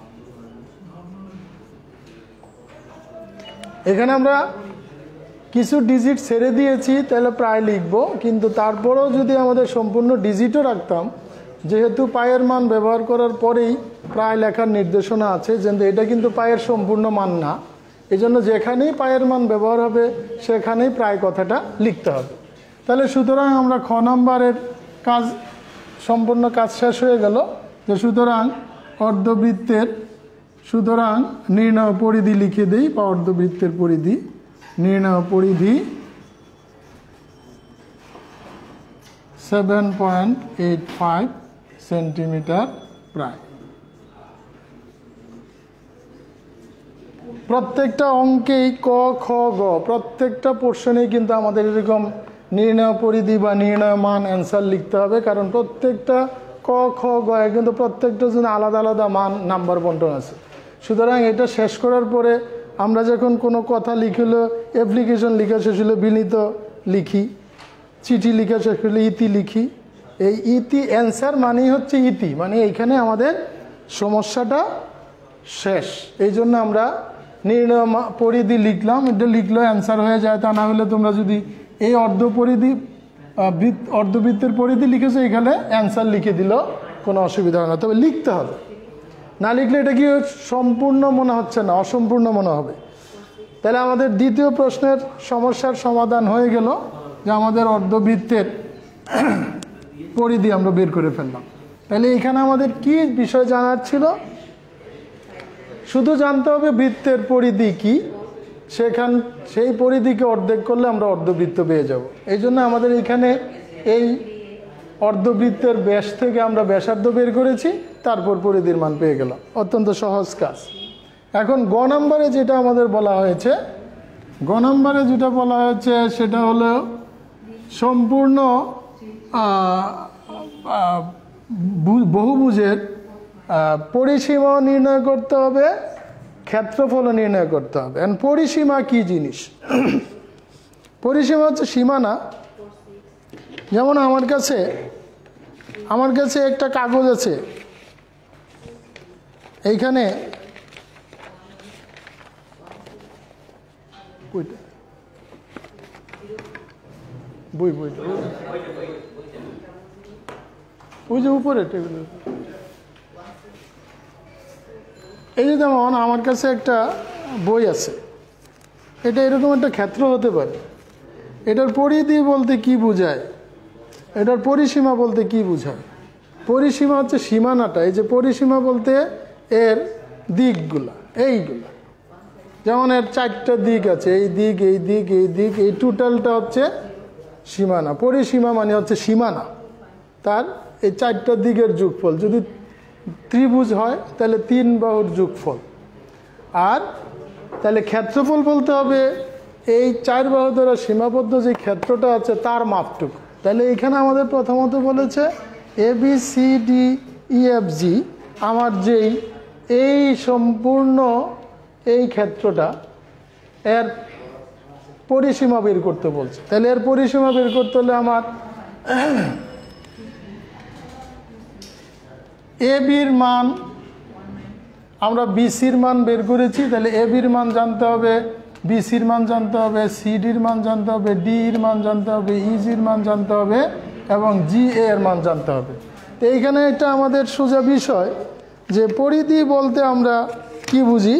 এখানে আমরা কিছু ডিজিট ছেড়ে দিয়েছি তাহলে প্রায় লিখব, কিন্তু তারপরেও যদি আমাদের সম্পূর্ণ ডিজিটও রাখতাম, যেহেতু পায়ের মান ব্যবহার করার পরেই প্রায় লেখার নির্দেশনা আছে, কিন্তু এটা কিন্তু পায়ের সম্পূর্ণ মান না, এই জন্য যেখানেই পায়ের মান ব্যবহার হবে সেখানেই প্রায় কথাটা লিখতে হবে। তাহলে সুতরাং আমরা খ নম্বরের কাজ সম্পূর্ণ কাজ শেষ হয়ে গেল। যে সুতরাং অর্ধবৃত্তের সুতরাং নির্ণয় পরিধি লিখে দেই, বা অর্ধবৃত্তের পরিধি নির্ণয় পরিধি seven point eight five centimetre প্রায়। প্রত্যেকটা অঙ্কেই ক খ গ প্রত্যেকটা পোর্শনেই কিন্তু আমাদের এরকম নির্ণয় পরিধি বা নির্ণয় মান অ্যান্সার লিখতে হবে, কারণ প্রত্যেকটা ক খ গ কিন্তু প্রত্যেকটার জন্য আলাদা আলাদা মান নাম্বার বন্টন আছে। সুতরাং এটা শেষ করার পরে আমরা যখন কোনো কথা লিখলে অ্যাপ্লিকেশন লিখা শেষ হলে বিনীত লিখি, চিঠি লিখা শেষ হলে ইতি লিখি। এই ইতি অ্যান্সার মানেই হচ্ছে ইতি, মানে এইখানে আমাদের সমস্যাটা শেষ। এই জন্য আমরা নির্ণয় পরিধি লিখলাম, এটা লিখলে অ্যান্সার হয়ে যায়। তা না হলে তোমরা যদি এই অর্ধ পরিধি অর্ধবৃত্তের পরিধি লিখেছো, এখানে অ্যান্সার লিখে দিল কোনো অসুবিধা হয় না, তবে লিখতে হবে। না লিখলে এটা কি সম্পূর্ণ মনে হচ্ছে না, অসম্পূর্ণ মনে হবে। তাহলে আমাদের দ্বিতীয় প্রশ্নের সমস্যার সমাধান হয়ে গেল, যে আমাদের অর্ধবৃত্তের পরিধি আমরা বের করে ফেললাম। তাহলে এখানে আমাদের কি বিষয় জানার ছিল? শুধু জানতে হবে বৃত্তের পরিধি কি, সেখান সেই পরিধিকে অর্ধেক করলে আমরা অর্ধবৃত্ত পেয়ে যাব। এই জন্য আমাদের এখানে এই অর্ধবৃত্তের ব্যাস থেকে আমরা ব্যাসার্ধ বের করেছি, তারপর পরিধির মান পেয়ে গেলাম। অত্যন্ত সহজ কাজ। এখন গ নম্বরে যেটা আমাদের বলা হয়েছে, গ নম্বরে যেটা বলা হয়েছে সেটা হলো সম্পূর্ণ বহুভুজের পরিসীমা নির্ণয় করতে হবে, ক্ষেত্রফল নির্ণয় করতে হবে। এন্ড পরিসীমা কি জিনিস? পরিসীমা হচ্ছে সীমানা। যেমন আমার কাছে আমার কাছে একটা কাগজ আছে, এইখানে বই বইটা ওই যে উপরে টেবিলের। এই যে যেমন আমার কাছে একটা বই আছে, এটা এরকম একটা ক্ষেত্র হতে পারে। এটার পরিধি বলতে কি বোঝায়, এটার পরিসীমা বলতে কি বোঝায়? পরিসীমা হচ্ছে সীমানাটা। এই যে পরিসীমা বলতে এর দিকগুলা, এইগুলা। যেমন এর চারটা দিক আছে, এই দিক, এই দিক, এই দিক, এই টোটালটা হচ্ছে সীমানা। পরিসীমা মানে হচ্ছে সীমানা, তার এই চারটা দিকের যোগফল। যদি ত্রিভুজ হয় তাহলে তিন বাহুর যোগফল। আর তাহলে ক্ষেত্রফল বলতে হবে এই চার বাহু দ্বারা সীমাবদ্ধ যে ক্ষেত্রটা আছে তার মাপটুকু। তাহলে এখানে আমাদের প্রথমত বলেছে A B C D E F G, আমার যেই এই সম্পূর্ণ এই ক্ষেত্রটা, এর পরিসীমা বের করতে বলছে। তাহলে এর পরিসীমা বের করতে হলে আমার এ বির মান, আমরা বিসির মান বের করেছি, তাহলে এ বির মান জানতে হবে, বিসির মান জানতে হবে, সিডির মান জানতে হবে, ডি এর মান জানতে হবে, ইজির মান জানতে হবে এবং জি এর মান জানতে হবে। তো এইখানে এটা আমাদের সোজা বিষয় যে পরিধি বলতে আমরা কি বুঝি।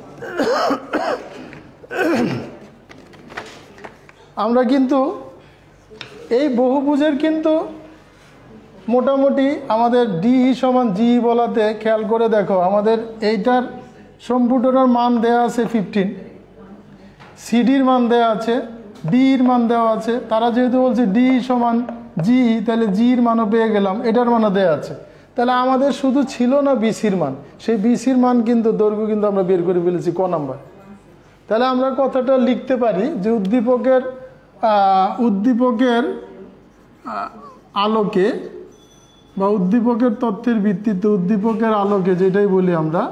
আমরা কিন্তু এই বহুভুজের কিন্তু মোটামুটি আমাদের ডি সমান জি বলাতে খেয়াল করে দেখো, আমাদের এইটার সম্পূর্ণটার মান দেওয়া আছে ফিফটিন, সিডির মান দেওয়া আছে, ডির মান দেওয়া আছে। তারা যেহেতু বলছে ডি সমান জি, তাহলে জির মানও পেয়ে গেলাম, এটার মানও দেওয়া আছে। তাহলে আমাদের শুধু ছিল না বিসির মান, সেই বিসির মান কিন্তু দৈর্ঘ্য কিন্তু আমরা বের করে ফেলেছি ক নাম্বার। তাহলে আমরা কথাটা লিখতে পারি যে উদ্দীপকের উদ্দীপকের আলোকে বা উদ্দীপকের তথ্যের ভিত্তিতে উদ্দীপকের আলোকে যেটাই বলি আমরা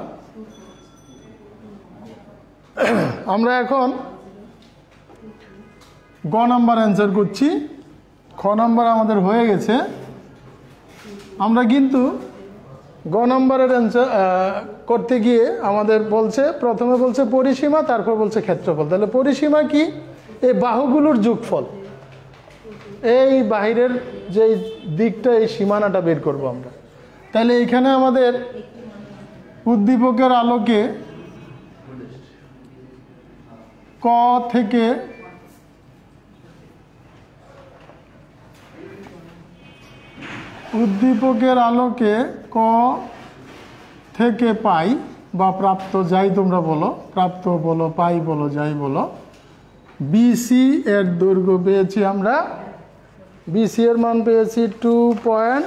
আমরা এখন গ নাম্বার অ্যান্সার করছি। খ নাম্বার আমাদের হয়ে গেছে। আমরা কিন্তু গ নাম্বারের অ্যান্সার করতে গিয়ে আমাদের বলছে, প্রথমে বলছে পরিসীমা, তারপর বলছে ক্ষেত্রফল। তাহলে পরিসীমা কি? এই বাহুগুলোর যোগফল, এই বাহিরের যে দিকটা, এই সীমানাটা বের করব আমরা। তাহলে এখানে আমাদের উদ্দীপকের আলোকে ক থেকে উদ্দীপকের আলোকে ক থেকে পাই বা প্রাপ্ত, যাই তোমরা বলো, প্রাপ্ত বলো, পাই বলো, যাই বলো, বিসি এর দৈর্ঘ্য পেয়েছি আমরা। বিসি এর মান পেয়েছি টু পয়েন্ট,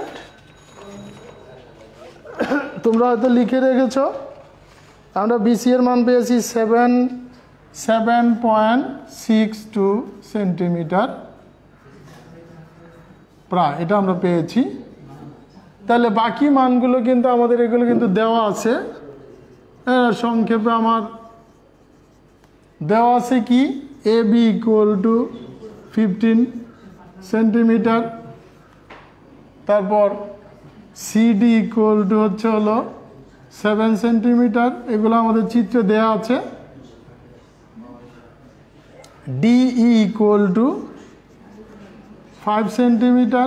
তোমরা হয়তো লিখে রেখেছ, আমরা বিসি এর মান পেয়েছি seven seven point six two centimetre প্রায়, এটা আমরা পেয়েছি। তাহলে বাকি মানগুলো কিন্তু আমাদের এগুলো কিন্তু দেওয়া আছে, সংক্ষেপে আমার দেওয়া আছে কি, A B equal to fifteen centimetre, তারপর সিডি ইকুয়াল টু হচ্ছে হলো সেভেন সেন্টিমিটার, এগুলো আমাদের চিত্রে দেওয়া আছে। DE equal to five centimetre,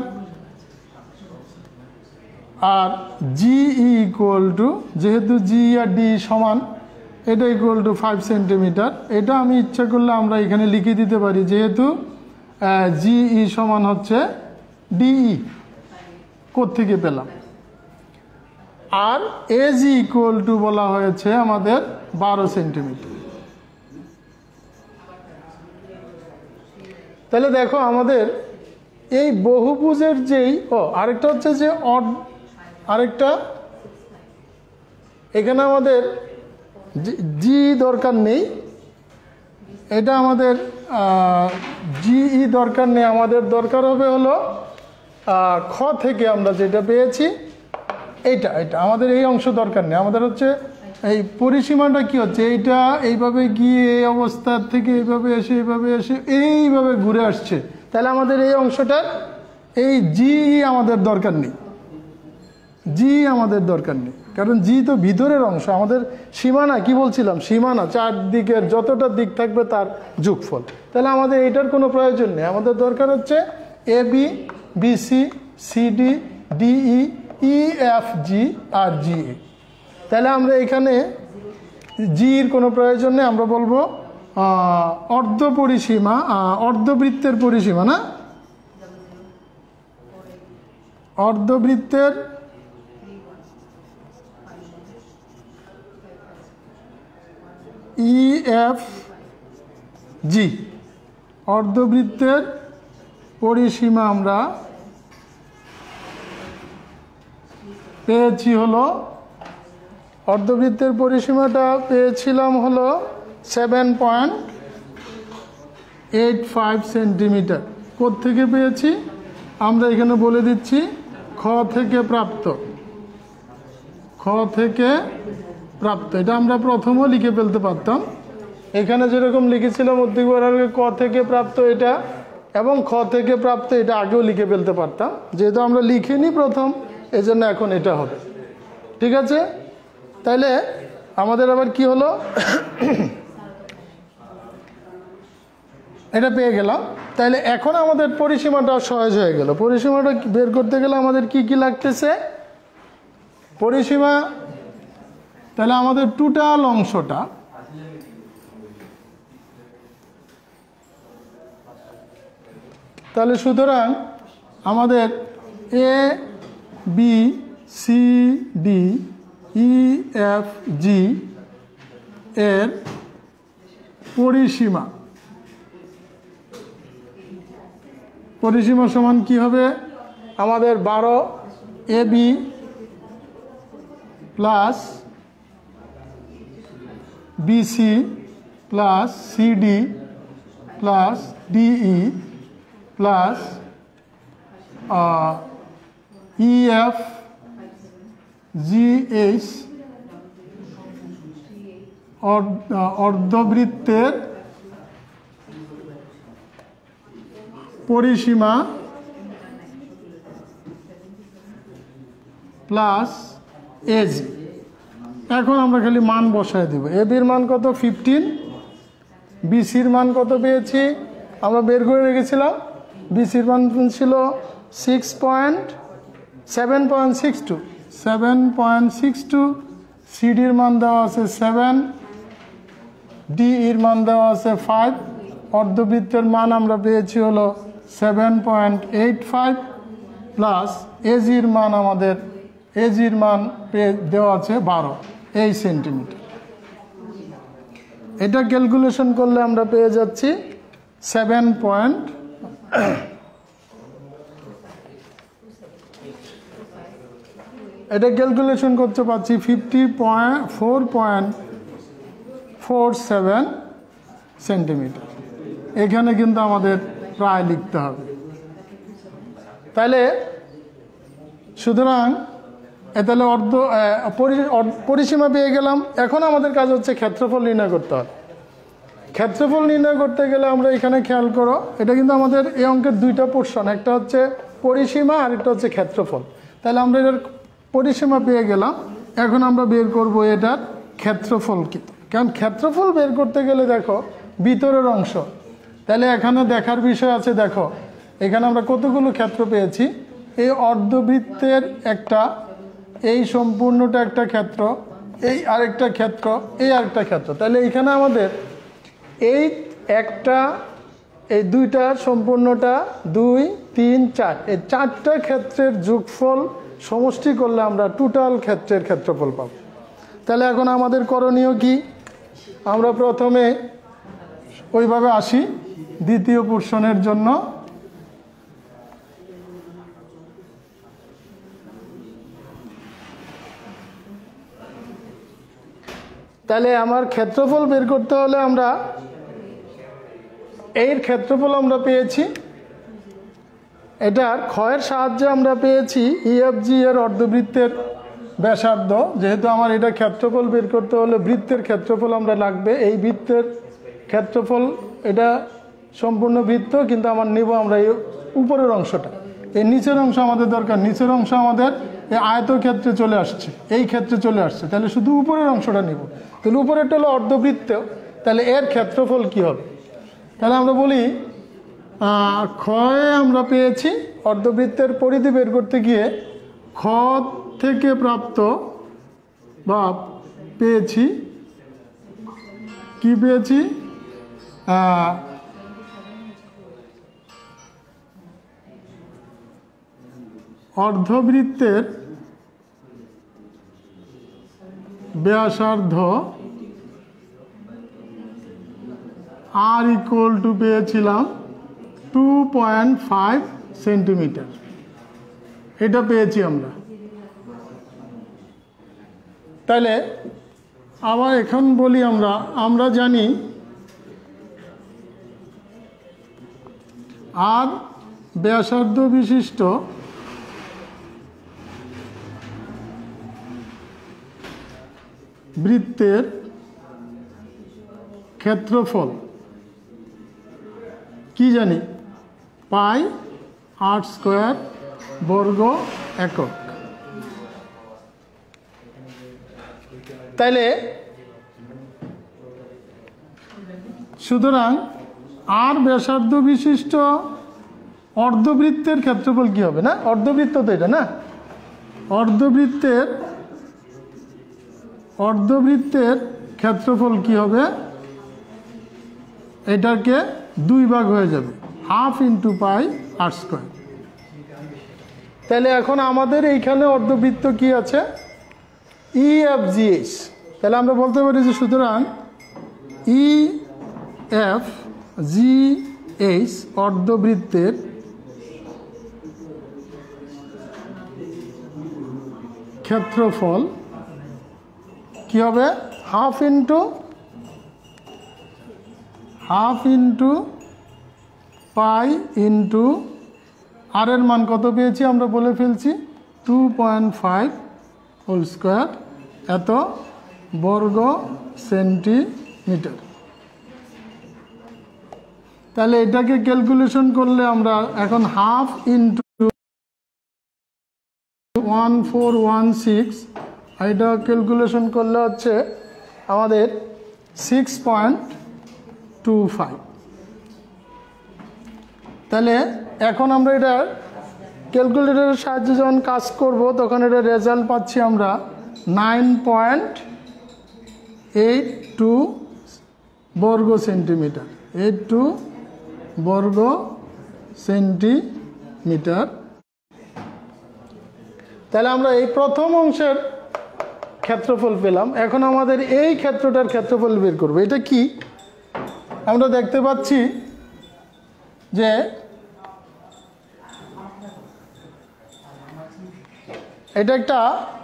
আর জিই ইকুয়াল টু, যেহেতু জি আর ডি সমান, এটা ইকুয়াল টু ফাইভ সেন্টিমিটার। এটা আমি ইচ্ছা করলে আমরা এখানে লিখে দিতে পারি, যেহেতু জিই সমান হচ্ছে ডিই, কোত্থেকে পেলাম। আর এজি ইকুয়াল টু বলা হয়েছে আমাদের বারো সেন্টিমিটার। তাহলে দেখো আমাদের এই বহুভুজের যেই, ও আরেকটা হচ্ছে যে অড, আরেকটা এখানে আমাদের জি দরকার নেই, এটা আমাদের জিই দরকার নেই, আমাদের দরকার হবে হলো খ থেকে আমরা যেটা পেয়েছি এইটা, এটা আমাদের এই অংশ দরকার নেই, আমাদের হচ্ছে এই পরিসীমাটা কি হচ্ছে, এইটা এইভাবে গিয়ে এই অবস্থার থেকে এইভাবে এসে এইভাবে এসে এইভাবে ঘুরে আসছে। তাহলে আমাদের এই অংশটার এই জি আমাদের দরকার নেই, জি আমাদের দরকার নেই, কারণ জি তো ভিতরের অংশ, আমাদের সীমানা কি বলছিলাম, সীমানা চারদিকের যতটা দিক থাকবে তার যোগফল। তাহলে আমাদের এটার কোনো প্রয়োজন নেই, আমাদের দরকার হচ্ছে A B, BC, CD, DE, E F G আর জি এ। তাহলে আমরা এখানে জির কোনো প্রয়োজন নেই, আমরা বলবো অর্ধ পরিসীমা, অর্ধবৃত্তের পরিসীমা, না অর্ধবৃত্তের ই এফ জি, অর্ধবৃত্তের পরিসীমা আমরা পেয়েছি হলো, অর্ধবৃত্তের পরিসীমাটা পেয়েছিলাম হলো seven point eight five centimetre. কোত্থেকে পেয়েছি আমরা এখানে বলে দিচ্ছি, খ থেকে প্রাপ্ত, খ থেকে প্রাপ্ত, এটা আমরা প্রথমও লিখে ফেলতে পারতাম, এখানে যেরকম লিখেছিলাম উদ্দীপকের ক থেকে প্রাপ্ত এটা এবং খ থেকে প্রাপ্ত, এটা আগেও লিখে ফেলতে পারতাম, যেহেতু আমরা লিখিনি প্রথম, এজন্য এখন এটা হবে। ঠিক আছে, তাইলে আমাদের আবার কি হলো, এটা পেয়ে গেলাম। তাইলে এখন আমাদের পরিসীমাটা সহজ হয়ে গেল। পরিসীমাটা বের করতে গেলে আমাদের কি কি লাগতেছে, পরিসীমা, তাহলে আমাদের টোটাল অংশটা, তাহলে সুতরাং আমাদের A B C D E F G এর পরিসীমা, পরিসীমা সমান কি হবে, আমাদের বারো, A B plus BC plus CD plus DE plus EF GH অর্ধবৃত্তের পরিসীমা প্লাস এজি। এখন আমরা খালি মান বসায় দেব। এবির মান কত? ফিফটিন। বিসির মান কত পেয়েছি? আমরা বের করে রেখেছিলাম। বিসির মান ছিল six point seven point six two seven point six two সিডির মান দেওয়া আছে সেভেন, ডিইর মান দেওয়া আছে ফাইভ, অর্ধবৃত্তের মান আমরা পেয়েছি হলো seven point eight five plus এজির মান আমাদের এজির মান পেয়ে দেওয়া আছে বারো এই সেন্টিমিটার। এটা ক্যালকুলেশন করলে আমরা পেয়ে যাচ্ছি সেভেন পয়েন্ট এটা ক্যালকুলেশন করতে পারছি fifty point four point four seven centimetre. এখানে কিন্তু আমাদের প্রায় লিখতে হবে। তাহলে সুতরাং তাহলে অর্ধ পরিসীমা পেয়ে গেলাম। এখন আমাদের কাজ হচ্ছে ক্ষেত্রফল নির্ণয় করতে হবে। ক্ষেত্রফল নির্ণয় করতে গেলে আমরা এখানে খেয়াল করো, এটা কিন্তু আমাদের এই অঙ্কের দুইটা পোর্শন, একটা হচ্ছে পরিসীমা আর একটা হচ্ছে ক্ষেত্রফল। তাহলে আমরা এটার পরিসীমা পেয়ে গেলাম। এখন আমরা বের করব এটার ক্ষেত্রফল কি, কারণ ক্ষেত্রফল বের করতে গেলে দেখো ভিতরের অংশ, তাহলে এখানে দেখার বিষয় আছে। দেখো এখানে আমরা কতগুলো ক্ষেত্র পেয়েছি। এই অর্ধবৃত্তের একটা, এই সম্পূর্ণটা একটা ক্ষেত্র, এই আরেকটা ক্ষেত্র, এই আরেকটা ক্ষেত্র। তাহলে এইখানে আমাদের এই একটা, এই দুইটা, সম্পূর্ণটা, দুই, তিন, চার, এই চারটা ক্ষেত্রের যোগফল সমষ্টি করলে আমরা টোটাল ক্ষেত্রের ক্ষেত্রফল পাব। তাহলে এখন আমাদের করণীয় কি? আমরা প্রথমে ওইভাবে আসি দ্বিতীয় পোর্শনের জন্য। তাহলে আমার ক্ষেত্রফল বের করতে হলে আমরা এর ক্ষেত্রফল আমরা পেয়েছি, এটার ক্ষয়ের সাহায্যে আমরা পেয়েছি ইএফজি এর অর্ধবৃত্তের ব্যাসার্ধ। যেহেতু আমার এটা ক্ষেত্রফল বের করতে হলে বৃত্তের ক্ষেত্রফল আমরা লাগবে। এই বৃত্তের ক্ষেত্রফল, এটা সম্পূর্ণ বৃত্ত, কিন্তু আমার নেব আমরা এই উপরের অংশটা। এই নিচের অংশ আমাদের দরকার। নিচের অংশ আমাদের এই আয়তক্ষেত্রে চলে আসছে, এই ক্ষেত্রে চলে আসছে। তাহলে শুধু উপরের অংশটা নেব। তাহলে উপরেরটা হলো অর্ধবৃত্ত, তাহলে এর ক্ষেত্রফল কি হবে? তাহলে আমরা বলি ক্ষয়ে আমরা পেয়েছি অর্ধবৃত্তের পরিধি বের করতে গিয়ে খ থেকে প্রাপ্ত বা পেয়েছি কি পেয়েছি? অর্ধবৃত্তের ব্যাসার্ধ আর ইকুয়াল টু পেয়েছিলাম টু পয়েন্ট ফাইভ সেন্টিমিটার। এটা পেয়েছি আমরা। তাহলে আবার এখন বলি, আমরা আমরা জানি আর ব্যাসার্ধ বিশিষ্ট বৃত্তের ক্ষেত্রফল কি জানি? পাই আট স্কোয়ার বর্গ একক। তাইলে সুতরাং আর ব্যাসার্ধ বিশিষ্ট অর্ধবৃত্তের ক্ষেত্রফল কি হবে? না, অর্ধবৃত্ত তো এটা না, অর্ধবৃত্তের অর্ধবৃত্তের ক্ষেত্রফল কি হবে? এটাকে দুই ভাগ হয়ে যাবে, half into pi R square. তাহলে এখন আমাদের এইখানে অর্ধবৃত্ত কি আছে? E F G H. তাহলে আমরা বলতে পারি যে সুতরাং ই এফ জি এইচ অর্ধবৃত্তের ক্ষেত্রফল কি হবে half into half into pi into R এর মান কত পেয়েছি আমরা বলে ফেলছি two point five whole square এত বর্গ সেন্টিমিটার। তাহলে এটাকে ক্যালকুলেশন করলে আমরা এখন half into one four one six এটা ক্যালকুলেশন করলে হচ্ছে আমাদের সিক্স পয়েন্ট টু ফাইভ। তাহলে এখন আমরা এটা ক্যালকুলেটরের সাহায্যে যখন কাজ করব তখন এটা রেজাল্ট পাচ্ছি আমরা নাইন পয়েন্ট এইট টু বর্গ সেন্টিমিটার এইট টু বর্গ সেন্টিমিটার। তাহলে আমরা এই প্রথম অংশের ক্ষেত্রফল পেলাম। এখন আমাদের এই ক্ষেত্রটার ক্ষেত্রফল বের করব। এটা কি আমরা দেখতে পাচ্ছি যে এটা একটা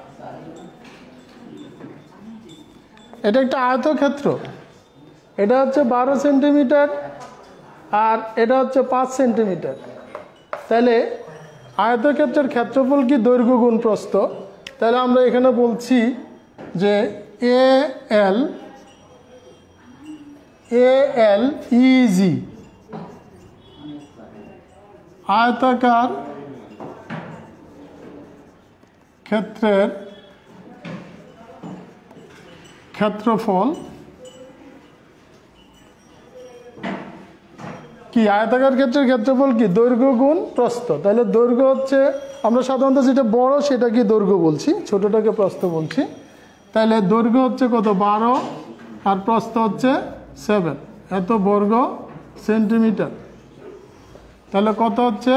এটা একটা আয়তক্ষেত্র। এটা হচ্ছে বারো সেন্টিমিটার আর এটা হচ্ছে পাঁচ সেন্টিমিটার। তাহলে আয়তক্ষেত্রের ক্ষেত্রফল কি দৈর্ঘ্য গুণ প্রস্থ। তাহলে আমরা এখানে বলছি যে এ এল এ এল ইজি আয়তাকার ক্ষেত্রের ক্ষেত্রফল কি আয়তাকার ক্ষেত্রের ক্ষেত্রফল কি দৈর্ঘ্য গুণ প্রস্থ। তাহলে দৈর্ঘ্য হচ্ছে আমরা সাধারণত যেটা বড় সেটা কি দৈর্ঘ্য বলছি, ছোটটাকে প্রস্থ বলছি। তাহলে দৈর্ঘ্য হচ্ছে কত বারো আর প্রস্থ হচ্ছে সেভেন এত বর্গ সেন্টিমিটার। তাহলে কত হচ্ছে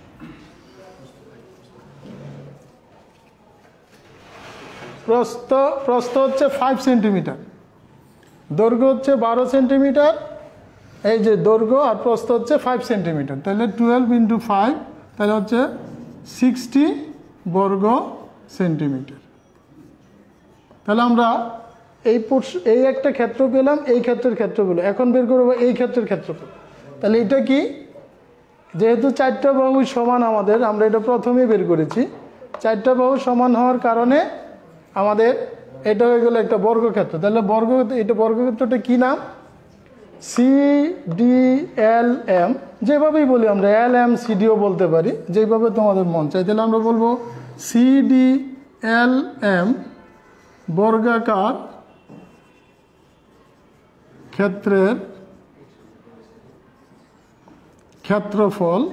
প্রস্থ প্রস্থ হচ্ছে ফাইভ সেন্টিমিটার, দৈর্ঘ্য হচ্ছে বারো সেন্টিমিটার, এই যে দৈর্ঘ্য আর প্রস্থ হচ্ছে ফাইভ সেন্টিমিটার। তাহলে টুয়েলভ ইন্টু ফাইভ তাহলে হচ্ছে সিক্সটি বর্গ সেন্টিমিটার। তাহলে আমরা এই এই একটা ক্ষেত্র পেলাম, এই ক্ষেত্রের ক্ষেত্র পেলাম। এখন বের করবো এই ক্ষেত্রের ক্ষেত্রফল। তাহলে এটা কি যেহেতু চারটা বাহু সমান আমাদের আমরা এটা প্রথমেই বের করেছি, চারটা বাহু সমান হওয়ার কারণে আমাদের এটা হয়ে গেল একটা বর্গক্ষেত্র। তাহলে বর্গ এটা বর্গক্ষেত্রটা কি নাম সি ডি এল এম, যেভাবেই বলি আমরা এল এম সিডিও বলতে পারি, যেভাবে তোমাদের মন চাই। তাহলে আমরা বলবো সি ডি এল এম বর্গাকার ক্ষেত্রের ক্ষেত্রফল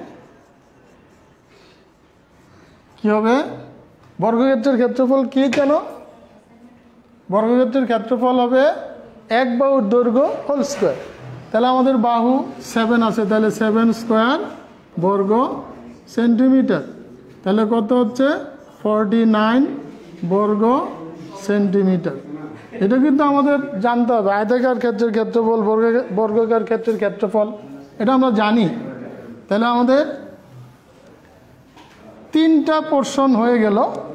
কি হবে বর্গক্ষেত্রের ক্ষেত্রফল কি জানো বর্গক্ষেত্রের ক্ষেত্রফল হবে এক বাহুর দৈর্ঘ্য হোল স্কোয়ার। তাহলে আমাদের বাহু সেভেন আছে, তাহলে সেভেন স্কোয়ার বর্গ সেন্টিমিটার। তাহলে কত হচ্ছে ফর্টি নাইন বর্গ সেন্টিমিটার। এটা কিন্তু আমাদের জানতে হবে আয়তাকার ক্ষেত্রের ক্ষেত্রফল বর্গ বর্গাকার ক্ষেত্রের ক্ষেত্রফল এটা আমরা জানি। তাহলে আমাদের তিনটা পোর্শন হয়ে গেল।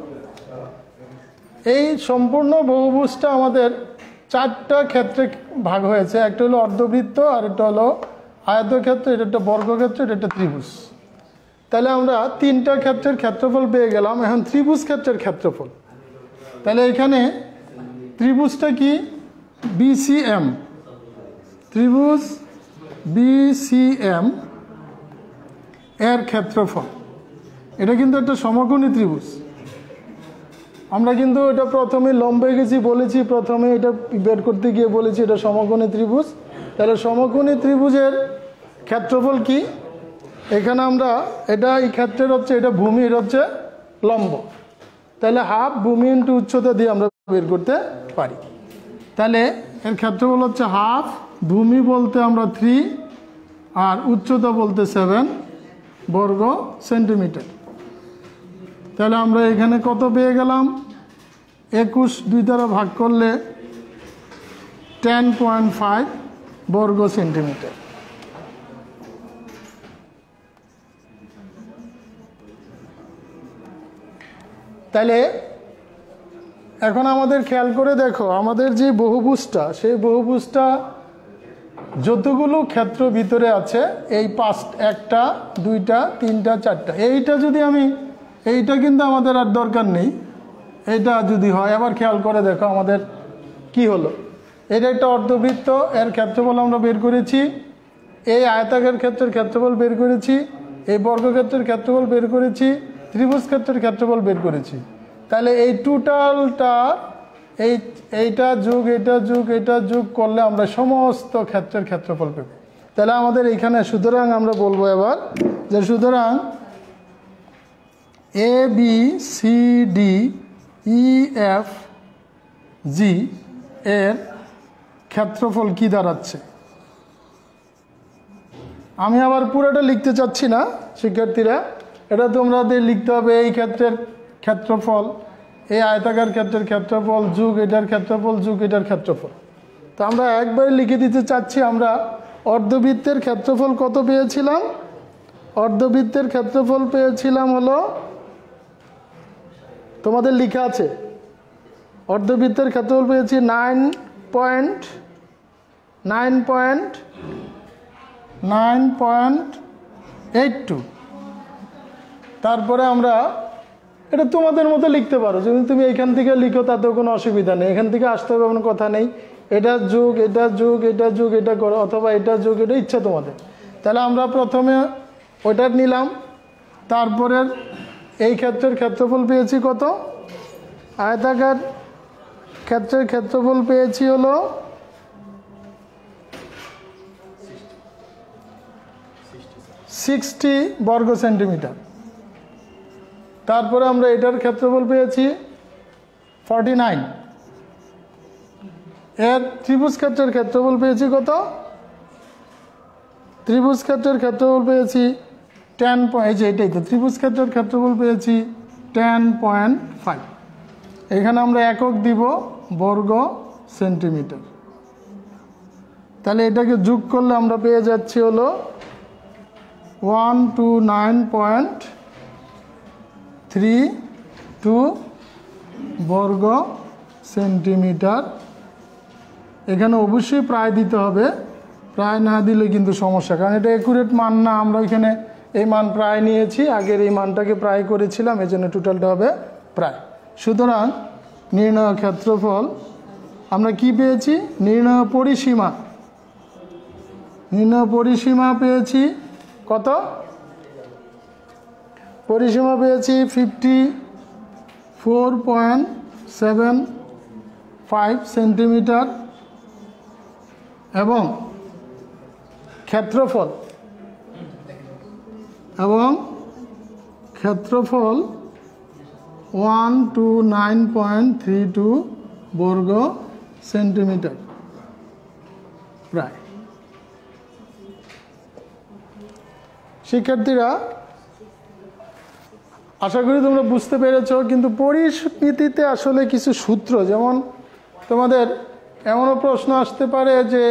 এই সম্পূর্ণ বহুভুজটা আমাদের চারটা ক্ষেত্রে ভাগ হয়েছে, একটা হলো অর্ধবৃত্ত, আর একটা হলো আয়তক্ষেত্র, এটা একটা বর্গক্ষেত্র, এটা একটা ত্রিভুজ। তাহলে আমরা তিনটা ক্ষেত্রের ক্ষেত্রফল পেয়ে গেলাম। এখন ত্রিভুজ ক্ষেত্রের ক্ষেত্রফল, তাহলে এখানে ত্রিভুজটা কি বিসিএম, ত্রিভুজ বিসিএম এর ক্ষেত্রফল। এটা কিন্তু একটা সমকোণী ত্রিভুজ। আমরা কিন্তু এটা প্রথমে লম্বে গেছি বলেছি, প্রথমে এটা বের করতে গিয়ে বলেছি এটা সমকোণী ত্রিভুজ। তাহলে সমকোণী ত্রিভুজের ক্ষেত্রফল কি এখানে আমরা এটা এই ক্ষেত্রের হচ্ছে এটা ভূমি, এটা হচ্ছে লম্ব। তাহলে হাফ ভূমি ইন্টু উচ্চতা দিয়ে আমরা বের করতে পারি। তাহলে এর ক্ষেত্রফল হচ্ছে হাফ, ভূমি বলতে আমরা থ্রি আর উচ্চতা বলতে সেভেন বর্গ সেন্টিমিটার। তাহলে আমরা এখানে কত পেয়ে গেলাম একুশ দুই দ্বারা ভাগ করলে টেন পয়েন্ট ফাইভ বর্গ সেন্টিমিটার। তাহলে এখন আমাদের খেয়াল করে দেখো আমাদের যে বহুভুজটা সেই বহুভুজটা যতগুলো ক্ষেত্র ভিতরে আছে এই পাঁচ একটা দুইটা তিনটা চারটা এইটা যদি আমি এইটা কিন্তু আমাদের আর দরকার নেই এইটা যদি হয় আবার খেয়াল করে দেখো আমাদের কি হলো এটা একটা অর্ধবৃত্ত এর ক্ষেত্রফল আমরা বের করেছি এই আয়তাকার ক্ষেত্রের ক্ষেত্রফল বের করেছি এই বর্গক্ষেত্রের ক্ষেত্রফল বের করেছি ত্রিভুজ ক্ষেত্রের ক্ষেত্রফল বের করেছি তাহলে এই টোটালটা এই এইটা যোগ এটা যোগ এটা যোগ করলে আমরা সমস্ত ক্ষেত্রের ক্ষেত্রফল পাব তাহলে আমাদের এইখানে সুতরাং আমরা বলবো এবার যে সুতরাং A B C D E F G এর ক্ষেত্রফল কি দাঁড়াচ্ছে আমি আবার পুরোটা লিখতে চাচ্ছি না শিক্ষার্থীরা এটা তোমাদের লিখতে হবে এই ক্ষেত্রের ক্ষেত্রফল এই আয়তাকার ক্ষেত্রের ক্ষেত্রফল যোগ এটার ক্ষেত্রফল যোগ এটার ক্ষেত্রফল তো আমরা একবারে লিখে দিতে চাচ্ছি আমরা অর্ধবৃত্তের ক্ষেত্রফল কত পেয়েছিলাম অর্ধবৃত্তের ক্ষেত্রফল পেয়েছিলাম হলো তোমাদের লেখা আছে অর্ধবৃত্তের ক্ষেত্রফল পেয়েছি nine point nine point nine point eight two তারপরে আমরা এটা তোমাদের মতো লিখতে পারো যদি তুমি এইখান থেকে লিখো তাতেও কোনো অসুবিধা নেই এখান থেকে আসতে হবে কোনো কথা নেই এটা যোগ এটা যোগ এটা যোগ এটা করো অথবা এটা যোগ এটা ইচ্ছা তোমাদের তাহলে আমরা প্রথমে ওইটা নিলাম তারপরে এই ক্ষেত্রের ক্ষেত্রফল পেয়েছি কত আয়তাকার ক্ষেত্রের ক্ষেত্রফল পেয়েছি হলো সিক্সটি বর্গ সেন্টিমিটার তারপরে আমরা এটার ক্ষেত্রফল পেয়েছি ফর্টি নাইন এর ত্রিভুজ ক্ষেত্রের ক্ষেত্রফল পেয়েছি কত ত্রিভুজ ক্ষেত্রের ক্ষেত্রফল পেয়েছি টেন পয়েন্ট এইটাই তো ত্রিভুজ ক্ষেত্রের ক্ষেত্রফল পেয়েছি টেন পয়েন্ট ফাইভ এখানে আমরা একক দিব বর্গ সেন্টিমিটার তাহলে এটাকে যোগ করলে আমরা পেয়ে যাচ্ছি হলো one two nine point three two বর্গ সেন্টিমিটার এখানে অবশ্যই প্রায় দিতে হবে প্রায় না দিলে কিন্তু সমস্যা কারণ এটা অ্যাকুরেট মান না আমরা এখানে এই মান প্রায় নিয়েছি আগের এই মানটাকে প্রায় করেছিলাম এই জন্য টোটালটা হবে প্রায় সুতরাং নির্ণয় ক্ষেত্রফল আমরা কি পেয়েছি নির্ণয় পরিসীমা নির্ণয় পরিসীমা পেয়েছি কত পরিসীমা পেয়েছি fifty four point seven five centimetre এবং ক্ষেত্রফল এবং ক্ষেত্রফল one two nine point three two বর্গ সেন্টিমিটার প্রায় শিক্ষার্থীরা আশা করি তোমরা বুঝতে পেরেছ কিন্তু পরিমিতিতে আসলে কিছু সূত্র যেমন তোমাদের এমনও প্রশ্ন আসতে পারে যে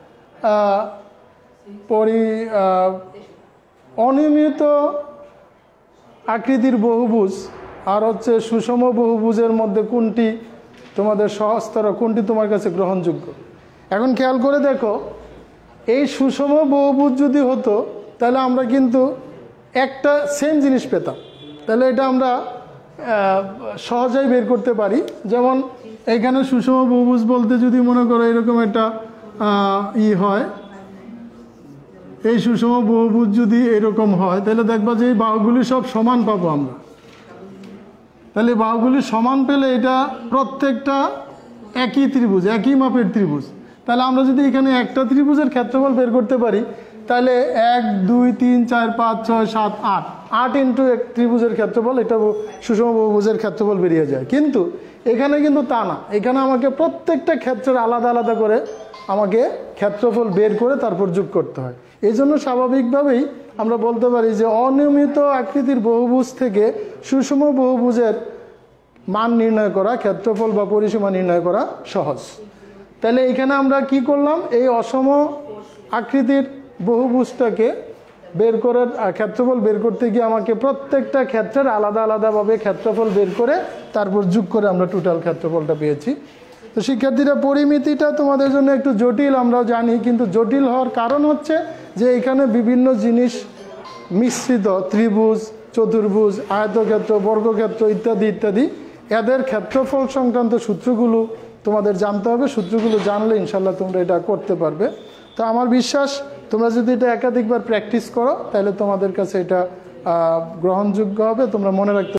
পরি অনিয়মিত আকৃতির বহুভুজ আর হচ্ছে সুষম বহুভুজের মধ্যে কোনটি তোমাদের সহজতর কোনটি তোমার কাছে গ্রহণযোগ্য এখন খেয়াল করে দেখো এই সুষম বহুভুজ যদি হতো তাহলে আমরা কিন্তু একটা সেম জিনিস পেতাম তাহলে এটা আমরা সহজেই বের করতে পারি যেমন এখানে সুষম বহুভুজ বলতে যদি মনে করো এরকম একটা ই হয় এই সুষম বহুভুজ যদি এরকম হয় তাহলে দেখবা যে এই বাহুগুলি সব সমান পাবো আমরা তাহলে বাহুগুলি সমান পেলে এটা প্রত্যেকটা একই ত্রিভুজ একই মাপের ত্রিভুজ তাহলে আমরা যদি এখানে একটা ত্রিভুজের ক্ষেত্রফল বের করতে পারি তাহলে এক দুই তিন চার পাঁচ ছয় সাত আট আট ইন্টু এক ত্রিভুজের ক্ষেত্রফল এটা সুষম বহুভুজের ক্ষেত্রফল বেরিয়ে যায় কিন্তু এখানে কিন্তু তা না এখানে আমাকে প্রত্যেকটা ক্ষেত্রের আলাদা আলাদা করে আমাকে ক্ষেত্রফল বের করে তারপর যোগ করতে হয় এই জন্য স্বাভাবিকভাবেই আমরা বলতে পারি যে অনিয়মিত আকৃতির বহুভুজ থেকে সুষম বহুভুজের মান নির্ণয় করা ক্ষেত্রফল বা পরিসীমা নির্ণয় করা সহজ তাহলে এখানে আমরা কি করলাম এই অসম আকৃতির বহুভুজটাকে বের করে ক্ষেত্রফল বের করতে গিয়ে আমাকে প্রত্যেকটা ক্ষেত্রের আলাদা আলাদাভাবে ক্ষেত্রফল বের করে তারপর যোগ করে আমরা টোটাল ক্ষেত্রফলটা পেয়েছি। তো শিক্ষার্থীরা পরিমিতিটা তোমাদের জন্য একটু জটিল আমরাও জানি, কিন্তু জটিল হওয়ার কারণ হচ্ছে যে এখানে বিভিন্ন জিনিস মিশ্রিত, ত্রিভুজ, চতুর্ভুজ, আয়তক্ষেত্র, বর্গক্ষেত্র ইত্যাদি ইত্যাদি, এদের ক্ষেত্রফল সংক্রান্ত সূত্রগুলো তোমাদের জানতে হবে। সূত্রগুলো জানলে ইনশাল্লাহ তোমরা এটা করতে পারবে। তো আমার বিশ্বাস তোমরা যদি এটা একাধিকবার প্র্যাকটিস করো তাহলে তোমাদের কাছে এটা গ্রহণযোগ্য হবে, তোমরা মনে রাখতে